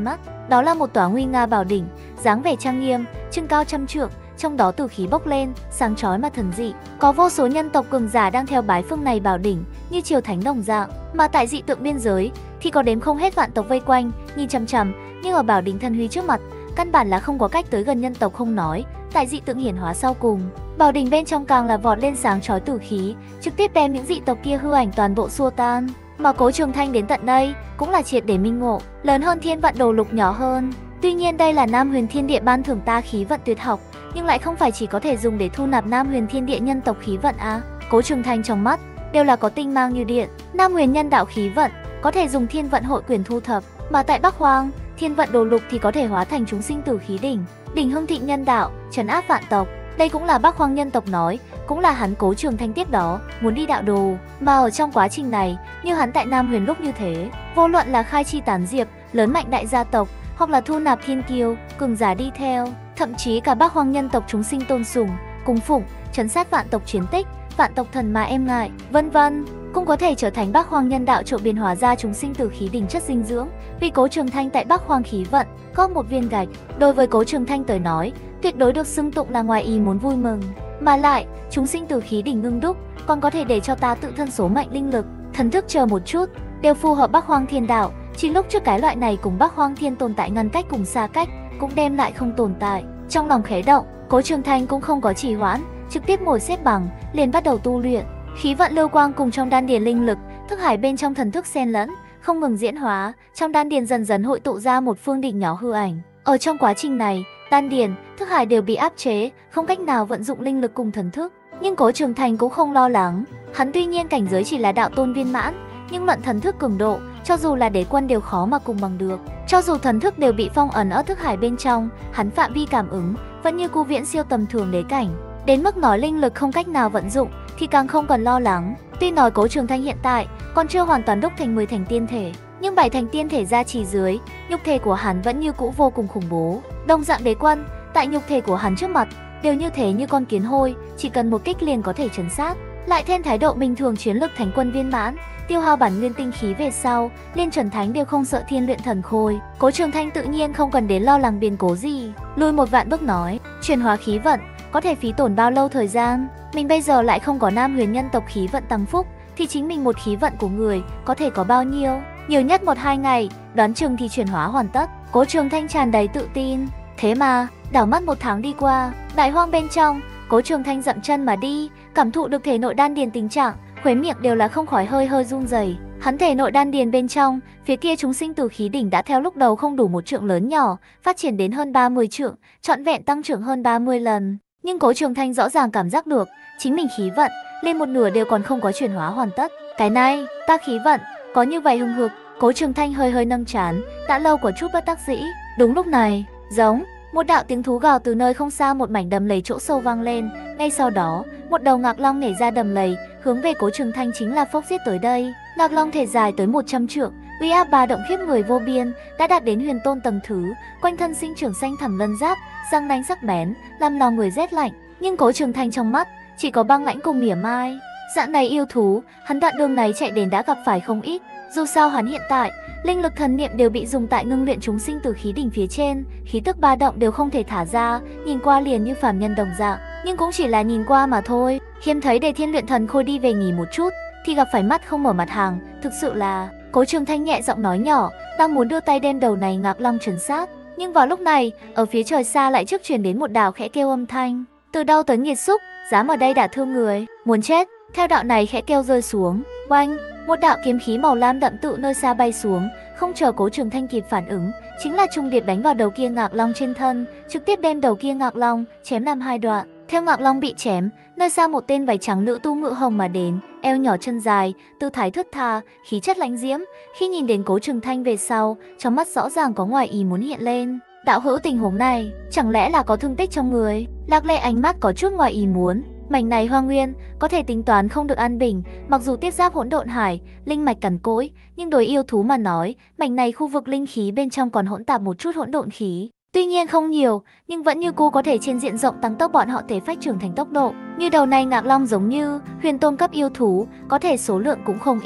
Đó là một tòa nguy nga bảo đỉnh, dáng vẻ trang nghiêm, chưng cao trăm trượng, trong đó tử khí bốc lên, sáng chói mà thần dị. Có vô số nhân tộc cường giả đang theo bái phương này bảo đỉnh, như triều thánh đồng dạng. Mà tại dị tượng biên giới thì có đếm không hết vạn tộc vây quanh, nhìn chằm chằm, nhưng ở bảo đỉnh thần huy trước mặt, căn bản là không có cách tới gần nhân tộc không nói. Tại dị tượng hiển hóa sau cùng, bảo đỉnh bên trong càng là vọt lên sáng chói tử khí, trực tiếp đem những dị tộc kia hư ảnh toàn bộ xua tan. Mà Cố Trường Thanh đến tận đây cũng là triệt để minh ngộ, lớn hơn thiên vận đồ lục, nhỏ hơn. Tuy nhiên đây là Nam Huyền Thiên Địa ban thưởng ta khí vận tuyệt học, nhưng lại không phải chỉ có thể dùng để thu nạp Nam Huyền Thiên Địa nhân tộc khí vận à. Cố Trường Thanh trong mắt đều là có tinh mang như điện. Nam Huyền nhân đạo khí vận có thể dùng thiên vận hội quyền thu thập, mà tại Bắc Hoang, thiên vận đồ lục thì có thể hóa thành chúng sinh tử khí đỉnh, đỉnh hưng thịnh nhân đạo, trấn áp vạn tộc. Đây cũng là Bắc Hoang nhân tộc nói, cũng là hắn Cố Trường Thanh tiếp đó muốn đi đạo đồ. Mà ở trong quá trình này, như hắn tại Nam Huyền lúc như thế, vô luận là khai chi tán diệp, lớn mạnh đại gia tộc, hoặc là thu nạp thiên kiêu, cường giả đi theo, thậm chí cả Bắc Hoang nhân tộc chúng sinh tôn sùng, cung phụng, trấn sát vạn tộc chiến tích, vạn tộc thần mà em ngại, vân vân, cũng có thể trở thành Bắc Hoang nhân đạo trộn biến hóa ra chúng sinh tử khí đỉnh chất dinh dưỡng. Vì Cố Trường Thanh tại Bắc Hoang khí vận có một viên gạch, đối với Cố Trường Thanh tới nói, tuyệt đối được xưng tụng là ngoài ý muốn vui mừng. Mà lại, chúng sinh tử khí đỉnh ngưng đúc, còn có thể để cho ta tự thân số mệnh linh lực, thần thức chờ một chút, đều phù hợp Bắc Hoang thiên đạo. Chỉ lúc trước cái loại này cùng Bắc Hoang thiên tồn tại ngăn cách cùng xa cách, cũng đem lại không tồn tại. Trong lòng khẽ động, Cố Trường Thanh cũng không có trì hoãn, trực tiếp ngồi xếp bằng, liền bắt đầu tu luyện. Khí vận lưu quang cùng trong đan điền linh lực, thức hải bên trong thần thức xen lẫn, không ngừng diễn hóa, trong đan điền dần dần hội tụ ra một phương đỉnh nhỏ hư ảnh. Ở trong quá trình này, đan điền, thức hải đều bị áp chế, không cách nào vận dụng linh lực cùng thần thức. Nhưng Cố Trường Thanh cũng không lo lắng, hắn tuy nhiên cảnh giới chỉ là đạo tôn viên mãn, nhưng luận thần thức cường độ, cho dù là đế quân đều khó mà cùng bằng được. Cho dù thần thức đều bị phong ấn ở thức hải bên trong, hắn phạm vi cảm ứng vẫn như cú viễn siêu tầm thường đế cảnh. Đến mức nói linh lực không cách nào vận dụng thì càng không cần lo lắng. Tuy nói Cố Trường Thanh hiện tại còn chưa hoàn toàn đúc thành mười thành tiên thể, nhưng bảy thành tiên thể gia trì dưới, nhục thể của hắn vẫn như cũ vô cùng khủng bố. Đồng dạng đế quân, tại nhục thể của hắn trước mặt đều như thế như con kiến hôi, chỉ cần một kích liền có thể trấn sát. Lại thêm thái độ bình thường chiến lực thánh quân viên mãn, tiêu hao bản nguyên tinh khí về sau, liên chuẩn thánh đều không sợ thiên luyện thần khôi. Cố Trường Thanh tự nhiên không cần đến lo lắng biến cố gì. Lùi một vạn bước nói, chuyển hóa khí vận có thể phí tổn bao lâu thời gian? Mình bây giờ lại không có Nam Huyền nhân tộc khí vận tăng phúc, thì chính mình một khí vận của người có thể có bao nhiêu? Nhiều nhất một hai ngày, đoán chừng thì chuyển hóa hoàn tất. Cố Trường Thanh tràn đầy tự tin. Thế mà, đảo mắt một tháng đi qua, đại hoang bên trong, Cố Trường Thanh dậm chân mà đi, cảm thụ được thể nội đan điền tình trạng, khóe miệng đều là không khỏi hơi hơi run rẩy. Hắn thể nội đan điền bên trong, phía kia chúng sinh tử khí đỉnh đã theo lúc đầu không đủ một trượng lớn nhỏ, phát triển đến hơn ba mươi trượng, trọn vẹn tăng trưởng hơn ba mươi lần. Nhưng Cố Trường Thanh rõ ràng cảm giác được, chính mình khí vận lên một nửa đều còn không có chuyển hóa hoàn tất. Cái này, ta khí vận có như vậy hùng hực? Cố Trường Thanh hơi hơi nâng trán, đã lâu có chút bất đắc dĩ. Đúng lúc này, giống một đạo tiếng thú gào từ nơi không xa một mảnh đầm lầy chỗ sâu vang lên. Ngay sau đó, một đầu ngạc long nhảy ra đầm lầy, hướng về Cố Trường Thanh chính là phốc giết tới đây. Ngạc long thể dài tới một trăm trượng, uy áp ba động khiếp người vô biên, đã đạt đến huyền tôn tầng thứ, quanh thân sinh trưởng xanh thẳm lân giáp, răng nanh sắc bén, làm lòng người rét lạnh. Nhưng Cố Trường Thanh trong mắt chỉ có băng lãnh cùng mỉa mai. Dạng này yêu thú, hắn đoạn đường này chạy đến đã gặp phải không ít. Dù sao hắn hiện tại, linh lực thần niệm đều bị dùng tại ngưng luyện chúng sinh từ khí đỉnh phía trên, khí tức ba động đều không thể thả ra, nhìn qua liền như phàm nhân đồng dạng, nhưng cũng chỉ là nhìn qua mà thôi. Hiếm thấy để thiên luyện thần khôi đi về nghỉ một chút, thì gặp phải mắt không mở mặt hàng, thực sự là. Cố Trường Thanh nhẹ giọng nói nhỏ, đang muốn đưa tay đem đầu này ngạc long trấn sát, nhưng vào lúc này, ở phía trời xa lại trước truyền đến một đạo khẽ kêu âm thanh. Từ đâu tới nghiệt xúc, dám ở đây đả thương người, muốn chết. Theo đạo này khẽ kêu rơi xuống, oanh, một đạo kiếm khí màu lam đậm tự nơi xa bay xuống, không chờ Cố Trường Thanh kịp phản ứng, chính là trung điệp đánh vào đầu kia ngạc long trên thân, trực tiếp đem đầu kia ngạc long chém làm hai đoạn. Theo ngạc long bị chém, nơi xa một tên váy trắng nữ tu ngự hồng mà đến, eo nhỏ chân dài, tư thái thướt tha, khí chất lãnh diễm. Khi nhìn đến Cố Trường Thanh về sau, trong mắt rõ ràng có ngoài ý muốn hiện lên. Đạo hữu, tình huống này, chẳng lẽ là có thương tích trong người? Lạc Lệ ánh mắt có chút ngoài ý muốn. Mảnh này hoang nguyên có thể tính toán không được an bình, mặc dù tiếp giáp hỗn độn hải, linh mạch cằn cỗi, nhưng đối yêu thú mà nói, mảnh này khu vực linh khí bên trong còn hỗn tạp một chút hỗn độn khí. Tuy nhiên không nhiều, nhưng vẫn như cũ có thể trên diện rộng tăng tốc bọn họ thể phách trưởng thành tốc độ. Như đầu này ngạc long giống như huyền tôn cấp yêu thú, có thể số lượng cũng không ít.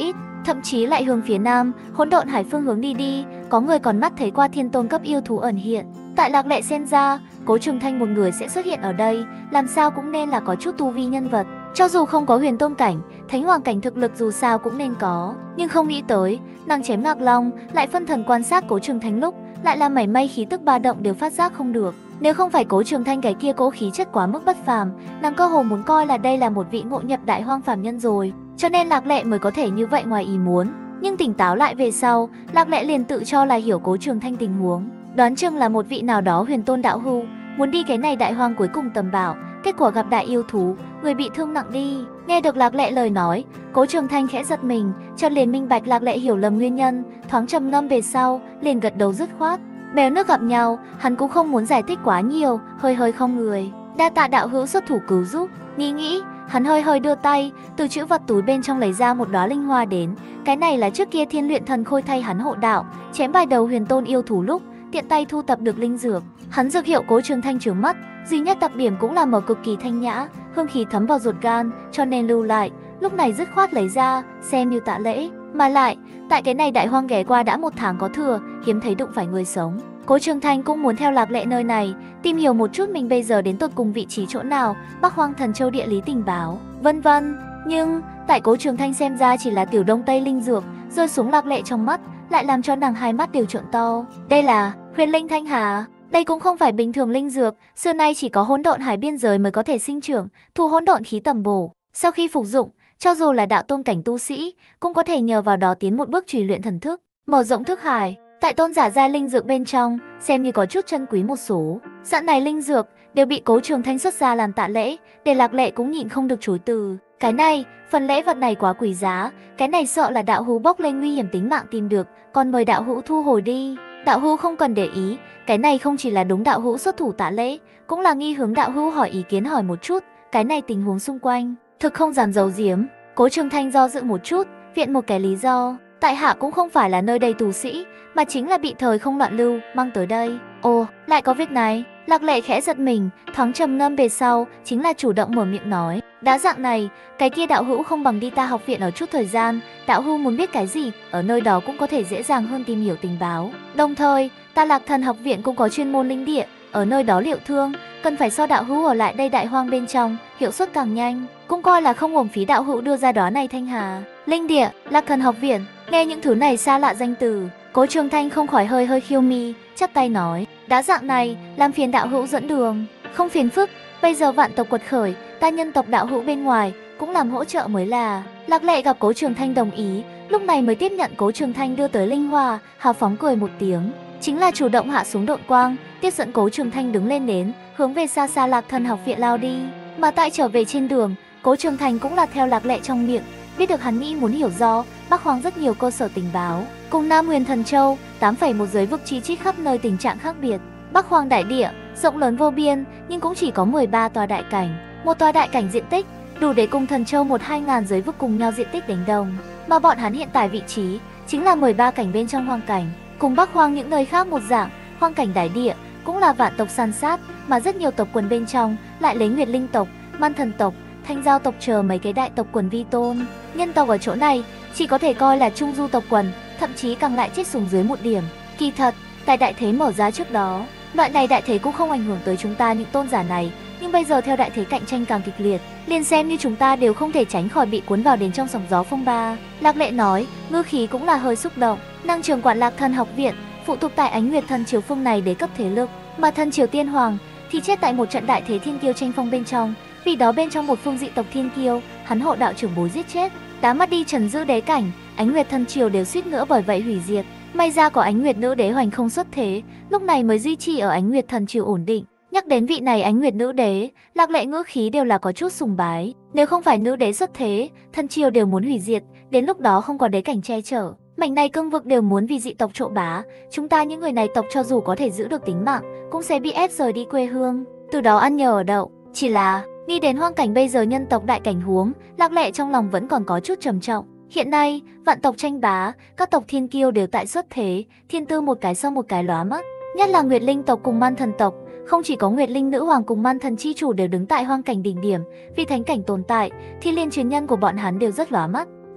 thậm chí lại hướng phía nam, hỗn độn hải phương hướng đi đi, có người còn mắt thấy qua thiên tôn cấp yêu thú ẩn hiện. Tại Lạc Lệ xem ra, Cố Trường Thanh một người sẽ xuất hiện ở đây, làm sao cũng nên là có chút tu vi nhân vật. Cho dù không có huyền tôn cảnh, thánh hoàng cảnh thực lực dù sao cũng nên có. Nhưng không nghĩ tới, nàng chém Ngạc Long, lại phân thần quan sát Cố Trường Thanh lúc, lại là mảy may khí tức ba động đều phát giác không được. Nếu không phải Cố Trường Thanh cái kia cỗ khí chất quá mức bất phàm, nàng cơ hồ muốn coi là đây là một vị ngộ nhập đại hoang phàm nhân rồi. Cho nên Lạc Lệ mới có thể như vậy ngoài ý muốn. Nhưng tỉnh táo lại về sau, Lạc Lệ liền tự cho là hiểu Cố Trường Thanh tình huống. Đoán chừng là một vị nào đó huyền tôn đạo hưu, muốn đi cái này đại hoang cuối cùng tầm bảo, kết quả gặp đại yêu thú, người bị thương nặng đi. Nghe được Lạc Lệ lời nói, Cố Trường Thanh khẽ giật mình, chợt liền minh bạch Lạc Lệ hiểu lầm nguyên nhân, thoáng trầm ngâm về sau, liền gật đầu dứt khoát. Bèo nước gặp nhau, hắn cũng không muốn giải thích quá nhiều, hơi hơi không người. Đa tạ đạo hữu xuất thủ cứu giúp. Nghĩ nghĩ, hắn hơi hơi đưa tay, từ chữ vật túi bên trong lấy ra một đóa linh hoa đến. Cái này là trước kia Thiên Luyện Thần Khôi thay hắn hộ đạo, chém vài đầu huyền tôn yêu thú lúc tiện tay thu tập được linh dược. Hắn dược hiệu Cố Trường Thanh trướng mắt, duy nhất đặc điểm cũng là màu cực kỳ thanh nhã, hương khí thấm vào ruột gan, cho nên lưu lại. Lúc này dứt khoát lấy ra, xem như tạ lễ. Mà lại, tại cái này đại hoang ghé qua đã một tháng có thừa, hiếm thấy đụng phải người sống. Cố Trường Thanh cũng muốn theo Lạc Lệ nơi này, tìm hiểu một chút mình bây giờ đến tột cùng vị trí chỗ nào, Bắc Hoang Thần Châu địa lý tình báo, vân vân. Nhưng, tại Cố Trường Thanh xem ra chỉ là tiểu đông tây linh dược, rơi xuống Lạc Lệ trong mắt, lại làm cho nàng hai mắt đều trợn to. Đây là huyền linh thanh hà. Đây cũng không phải bình thường linh dược, xưa nay chỉ có hỗn độn hải biên giới mới có thể sinh trưởng, thu hỗn độn khí tầm bổ. Sau khi phục dụng, cho dù là đạo tôn cảnh tu sĩ, cũng có thể nhờ vào đó tiến một bước trì luyện thần thức, mở rộng thức hải. Tại tôn giả giai linh dược bên trong, xem như có chút chân quý một số. Sẵn này linh dược đều bị Cố Trường Thanh xuất ra làm tạ lễ, để Lạc Lệ cũng nhịn không được chối từ. Cái này, phần lễ vật này quá quý giá, cái này sợ là đạo hữu bốc lên nguy hiểm tính mạng tìm được, còn mời đạo hữu thu hồi đi. Đạo hữu không cần để ý, cái này không chỉ là đúng đạo hữu xuất thủ tạ lễ, cũng là nghi hướng đạo hữu hỏi ý kiến hỏi một chút, cái này tình huống xung quanh, thực không dám giấu giếm. Cố Trường Thanh do dự một chút, viện một cái lý do. Tại hạ cũng không phải là nơi đây tù sĩ, mà chính là bị thời không loạn lưu mang tới đây. Ồ, lại có việc này. Lạc Lệ khẽ giật mình, thoáng trầm ngâm về sau, chính là chủ động mở miệng nói. Đã dạng này, cái kia đạo hữu không bằng đi ta học viện ở chút thời gian, đạo hữu muốn biết cái gì, ở nơi đó cũng có thể dễ dàng hơn tìm hiểu tình báo. Đồng thời, ta Lạc Thần học viện cũng có chuyên môn linh địa, ở nơi đó liệu thương, cần phải so đạo hữu ở lại đây đại hoang bên trong, hiệu suất càng nhanh, cũng coi là không uổng phí đạo hữu đưa ra đó này thanh hà. Linh địa, Lạc Thần học viện, nghe những thứ này xa lạ danh từ, Cố Trường Thanh không khỏi hơi hơi khiêu mi, chắp tay nói, đã dạng này, làm phiền đạo hữu dẫn đường. Không phiền phức, bây giờ vạn tộc quật khởi, ta nhân tộc đạo hữu bên ngoài cũng làm hỗ trợ mới là. Lạc Lệ gặp Cố Trường Thanh đồng ý, lúc này mới tiếp nhận Cố Trường Thanh đưa tới linh hoa, hào phóng cười một tiếng, chính là chủ động hạ xuống độn quang, tiếp dẫn Cố Trường Thanh đứng lên đến, hướng về xa xa Lạc Thần học viện lao đi. Mà tại trở về trên đường, Cố Trường Thanh cũng là theo Lạc Lệ trong miệng, biết được hắn nghĩ muốn hiểu do Bắc Hoang rất nhiều cơ sở tình báo, cùng Nam Huyền Thần Châu, tám phẩy một giới vực chi chít khắp nơi tình trạng khác biệt. Bắc Hoang đại địa, rộng lớn vô biên, nhưng cũng chỉ có mười ba tòa đại cảnh. Một tòa đại cảnh diện tích, đủ để cùng Thần Châu một hai ngàn giới vực cùng nhau diện tích đánh đồng. Mà bọn hắn hiện tại vị trí, chính là mười ba cảnh bên trong hoang cảnh. Cùng Bắc Hoang những nơi khác một dạng, hoang cảnh đại địa, cũng là vạn tộc san sát, mà rất nhiều tộc quần bên trong, lại lấy Nguyệt Linh tộc, Man Thần tộc, Thanh Giao tộc chờ mấy cái đại tộc quần vi tôn. Nhân tộc ở chỗ này, chỉ có thể coi là trung du tộc quần, thậm chí càng lại chết xuống dưới một điểm. Kỳ thật, tại đại thế mở ra trước đó, loại này đại thế cũng không ảnh hưởng tới chúng ta những tôn giả này, nhưng bây giờ theo đại thế cạnh tranh càng kịch liệt, liền xem như chúng ta đều không thể tránh khỏi bị cuốn vào đến trong sóng gió phong ba. Lạc Lệ nói, ngữ khí cũng là hơi xúc động. Năng trường quản Lạc Thần học viện phụ thuộc tại Ánh Nguyệt Thần Triều phương này để cấp thế lực, mà Thần Triều Tiên Hoàng thì chết tại một trận đại thế thiên kiêu tranh phong bên trong. Vì đó bên trong một phương dị tộc thiên kiêu, hắn hộ đạo trưởng bối giết chết, đã mất đi trần giữ đế cảnh, Ánh Nguyệt Thần Triều đều suýt nữa bởi vậy hủy diệt. May ra có Ánh Nguyệt Nữ Đế hoành không xuất thế, lúc này mới duy trì ở Ánh Nguyệt Thần Triều ổn định. Nhắc đến vị này Ánh Nguyệt Nữ Đế, Lạc Lệ ngữ khí đều là có chút sùng bái. Nếu không phải nữ đế xuất thế, Thần Triều đều muốn hủy diệt, đến lúc đó không có đế cảnh che chở, mảnh này cương vực đều muốn vì dị tộc trộ bá. Chúng ta những người này tộc cho dù có thể giữ được tính mạng, cũng sẽ bị ép rời đi quê hương, từ đó ăn nhờ ở đậu. Chỉ là nghĩ đến hoang cảnh bây giờ nhân tộc đại cảnh huống, Lạc Lệ trong lòng vẫn còn có chút trầm trọng. Hiện nay, vạn tộc tranh bá, các tộc thiên kiêu đều tại xuất thế, thiên tư một cái sau một cái lóa mắt. Nhất là Nguyệt Linh tộc cùng Man Thần tộc, không chỉ có Nguyệt Linh nữ hoàng cùng Man Thần chi chủ đều đứng tại hoang cảnh đỉnh điểm, vì thánh cảnh tồn tại, thì liên truyền nhân của bọn hắn đều rất lóa mắt.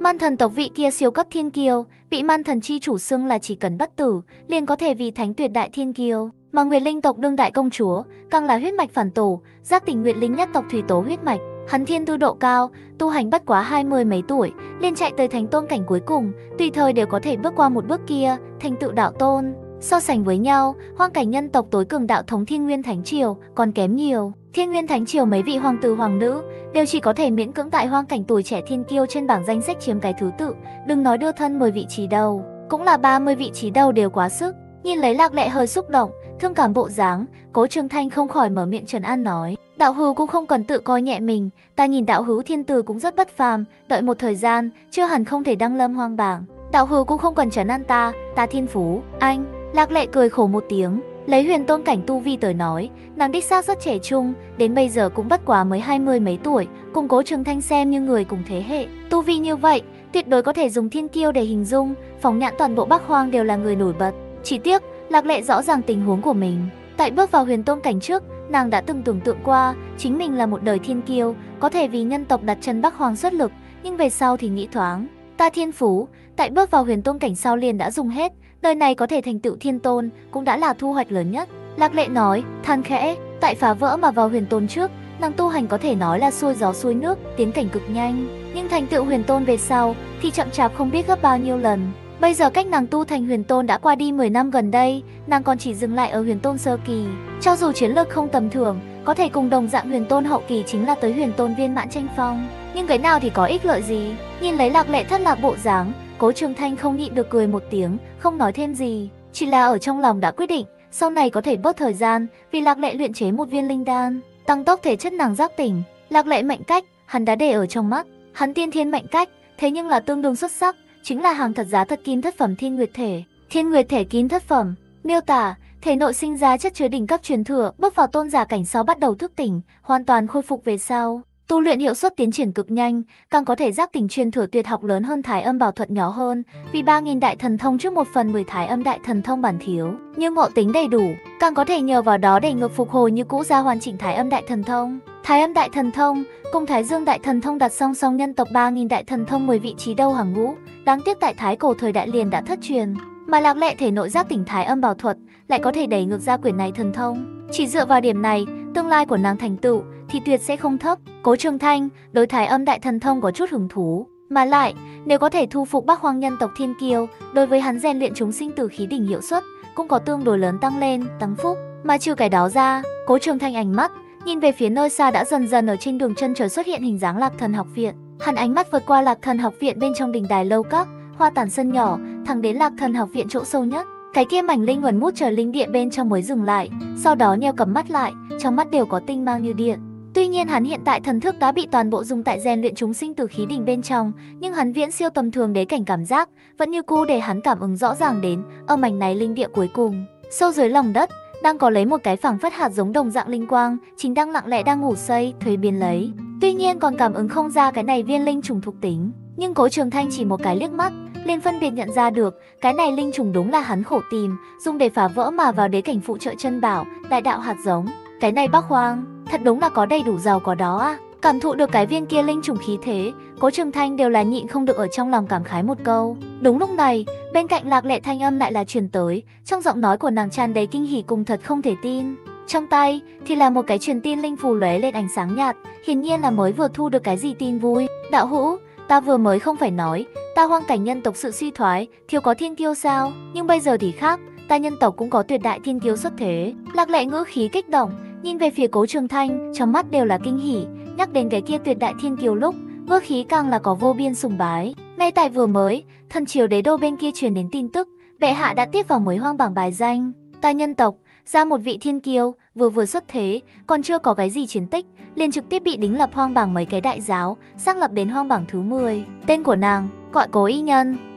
Man thần tộc vị kia siêu cấp thiên kiêu, bị man thần chi chủ xưng là chỉ cần bất tử, liền có thể vì thánh tuyệt đại thiên kiêu. Mà Nguyệt Linh tộc đương đại công chúa, càng là huyết mạch phản tổ, giác tỉnh Nguyệt Linh nhất tộc thủy tố huyết mạch. Hắn thiên tư độ cao, tu hành bất quá hai mươi mấy tuổi, liền chạy tới thánh tôn cảnh cuối cùng, tùy thời đều có thể bước qua một bước kia, thành tựu đạo tôn. So sánh với nhau, hoang cảnh nhân tộc tối cường đạo thống Thiên Nguyên Thánh Triều còn kém nhiều. Thiên Nguyên Thánh Triều mấy vị hoàng tử hoàng nữ đều chỉ có thể miễn cưỡng tại hoang cảnh tuổi trẻ thiên kiêu trên bảng danh sách chiếm cái thứ tự, đừng nói đưa thân mười vị trí đầu, cũng là ba mươi vị trí đầu đều quá sức. Nhìn lấy Lạc Lệ hơi xúc động, thương cảm bộ dáng, Cố Trường Thanh không khỏi mở miệng trấn an nói: đạo hữu cũng không cần tự coi nhẹ mình, ta nhìn đạo hữu thiên tư cũng rất bất phàm, đợi một thời gian, chưa hẳn không thể đăng lâm hoang bảng. Đạo hữu cũng không cần trấn an ta, ta thiên phú, anh. Lạc Lệ cười khổ một tiếng, lấy huyền tôn cảnh tu vi tới nói, nàng đích xác rất trẻ trung, đến bây giờ cũng bất quá mới hai mươi mấy tuổi, cùng Cố Trường Thanh xem như người cùng thế hệ. Tu vi như vậy, tuyệt đối có thể dùng thiên kiêu để hình dung, phóng nhãn toàn bộ Bắc Hoang đều là người nổi bật. Chỉ tiếc, Lạc Lệ rõ ràng tình huống của mình. Tại bước vào huyền tôn cảnh trước, nàng đã từng tưởng tượng qua, chính mình là một đời thiên kiêu, có thể vì nhân tộc đặt chân Bắc Hoang xuất lực, nhưng về sau thì nghĩ thoáng, ta thiên phú, tại bước vào huyền tôn cảnh sau liền đã dùng hết, đời này có thể thành tựu thiên tôn cũng đã là thu hoạch lớn nhất. Lạc Lệ nói, than khẽ, tại phá vỡ mà vào huyền tôn trước, nàng tu hành có thể nói là xuôi gió xuôi nước, tiến cảnh cực nhanh, nhưng thành tựu huyền tôn về sau thì chậm chạp không biết gấp bao nhiêu lần. Bây giờ cách nàng tu thành huyền tôn đã qua đi mười năm gần đây, nàng còn chỉ dừng lại ở huyền tôn sơ kỳ. Cho dù chiến lược không tầm thường, có thể cùng đồng dạng huyền tôn hậu kỳ chính là tới huyền tôn viên mãn tranh phong, nhưng cái nào thì có ích lợi gì? Nhìn lấy Lạc Lệ thất lạc bộ dáng, Cố Trường Thanh không nhịn được cười một tiếng, không nói thêm gì, chỉ là ở trong lòng đã quyết định, sau này có thể bớt thời gian, vì Lạc Lệ luyện chế một viên linh đan, tăng tốc thể chất nàng giác tỉnh. Lạc Lệ mệnh cách, hắn đã để ở trong mắt, hắn tiên thiên mệnh cách, thế nhưng là tương đương xuất sắc, chính là hàng thật giá thật kim thất phẩm thiên nguyệt thể. Thiên nguyệt thể kim thất phẩm, miêu tả thể nội sinh ra chất chứa đỉnh cấp truyền thừa, bước vào tôn giả cảnh sau bắt đầu thức tỉnh, hoàn toàn khôi phục về sau. Tu luyện hiệu suất tiến triển cực nhanh, càng có thể giác tỉnh truyền thừa tuyệt học lớn hơn Thái Âm Bảo Thuật nhỏ hơn, vì ba nghìn đại thần thông trước một phần mười Thái Âm đại thần thông bản thiếu, như ngộ tính đầy đủ, càng có thể nhờ vào đó để ngược phục hồi như cũ ra hoàn chỉnh Thái Âm đại thần thông. Thái Âm đại thần thông cùng Thái Dương đại thần thông đặt song song nhân tộc ba nghìn đại thần thông mười vị trí đầu hàng ngũ, đáng tiếc tại Thái Cổ thời đại liền đã thất truyền, mà Lạc Lệ thể nội giác tỉnh Thái Âm Bảo Thuật lại có thể đẩy ngược ra quyển này thần thông. Chỉ dựa vào điểm này, tương lai của nàng thành tựu thì tuyệt sẽ không thấp. Cố Trường Thanh đối Thái Âm đại thần thông có chút hứng thú, mà lại nếu có thể thu phục Bắc Hoang nhân tộc thiên kiêu, đối với hắn rèn luyện chúng sinh tử khí đỉnh hiệu suất cũng có tương đối lớn tăng lên, tăng phúc. Mà trừ cái đó ra, Cố Trường Thanh ánh mắt nhìn về phía nơi xa đã dần dần ở trên đường chân trời xuất hiện hình dáng Lạc Thần học viện. Hắn ánh mắt vượt qua Lạc Thần học viện bên trong đình đài lâu các, hoa tản sân nhỏ, thẳng đến Lạc Thần học viện chỗ sâu nhất. Cái kia mảnh linh ẩn mút trời linh điện bên trong mới dừng lại, sau đó nheo cầm mắt lại, trong mắt đều có tinh mang như điện. Tuy nhiên hắn hiện tại thần thức đã bị toàn bộ dùng tại rèn luyện chúng sinh tử khí đỉnh bên trong, nhưng hắn viễn siêu tầm thường đế cảnh cảm giác, vẫn như cũ để hắn cảm ứng rõ ràng đến, ở mảnh này linh địa cuối cùng, sâu dưới lòng đất, đang có lấy một cái phảng phất hạt giống đồng dạng linh quang, chính đang lặng lẽ đang ngủ say, thuế biến lấy. Tuy nhiên còn cảm ứng không ra cái này viên linh trùng thuộc tính, nhưng Cố Trường Thanh chỉ một cái liếc mắt, liền phân biệt nhận ra được, cái này linh trùng đúng là hắn khổ tìm, dùng để phá vỡ mà vào đế cảnh phụ trợ chân bảo, đại đạo hạt giống. Cái này Bắc Hoang, thật đúng là có đầy đủ giàu có đó à. Cảm thụ được cái viên kia linh trùng khí thế, Cố Trường Thanh đều là nhịn không được ở trong lòng cảm khái một câu. Đúng lúc này, bên cạnh Lạc Lệ thanh âm lại là truyền tới, trong giọng nói của nàng tràn đầy kinh hỉ cùng thật không thể tin. Trong tay thì là một cái truyền tin linh phù lóe lên ánh sáng nhạt, hiển nhiên là mới vừa thu được cái gì tin vui. Đạo hữu, ta vừa mới không phải nói, ta hoang cảnh nhân tộc sự suy thoái, thiếu có thiên kiêu sao? Nhưng bây giờ thì khác, ta nhân tộc cũng có tuyệt đại thiên kiêu xuất thế. Lạc Lệ ngữ khí kích động, nhìn về phía Cố Trường Thanh, trong mắt đều là kinh hỉ, nhắc đến cái kia tuyệt đại thiên kiêu lúc, ngữ khí càng là có vô biên sùng bái. Ngay tại vừa mới, thần triều đế đô bên kia truyền đến tin tức, bệ hạ đã tiếp vào mới hoang bảng bài danh, ta nhân tộc ra một vị thiên kiêu, vừa vừa xuất thế, còn chưa có cái gì chiến tích, liền trực tiếp bị đính lập hoang bảng mấy cái đại giáo, xác lập đến hoang bảng thứ mười. Tên của nàng gọi Cố Y Nhân.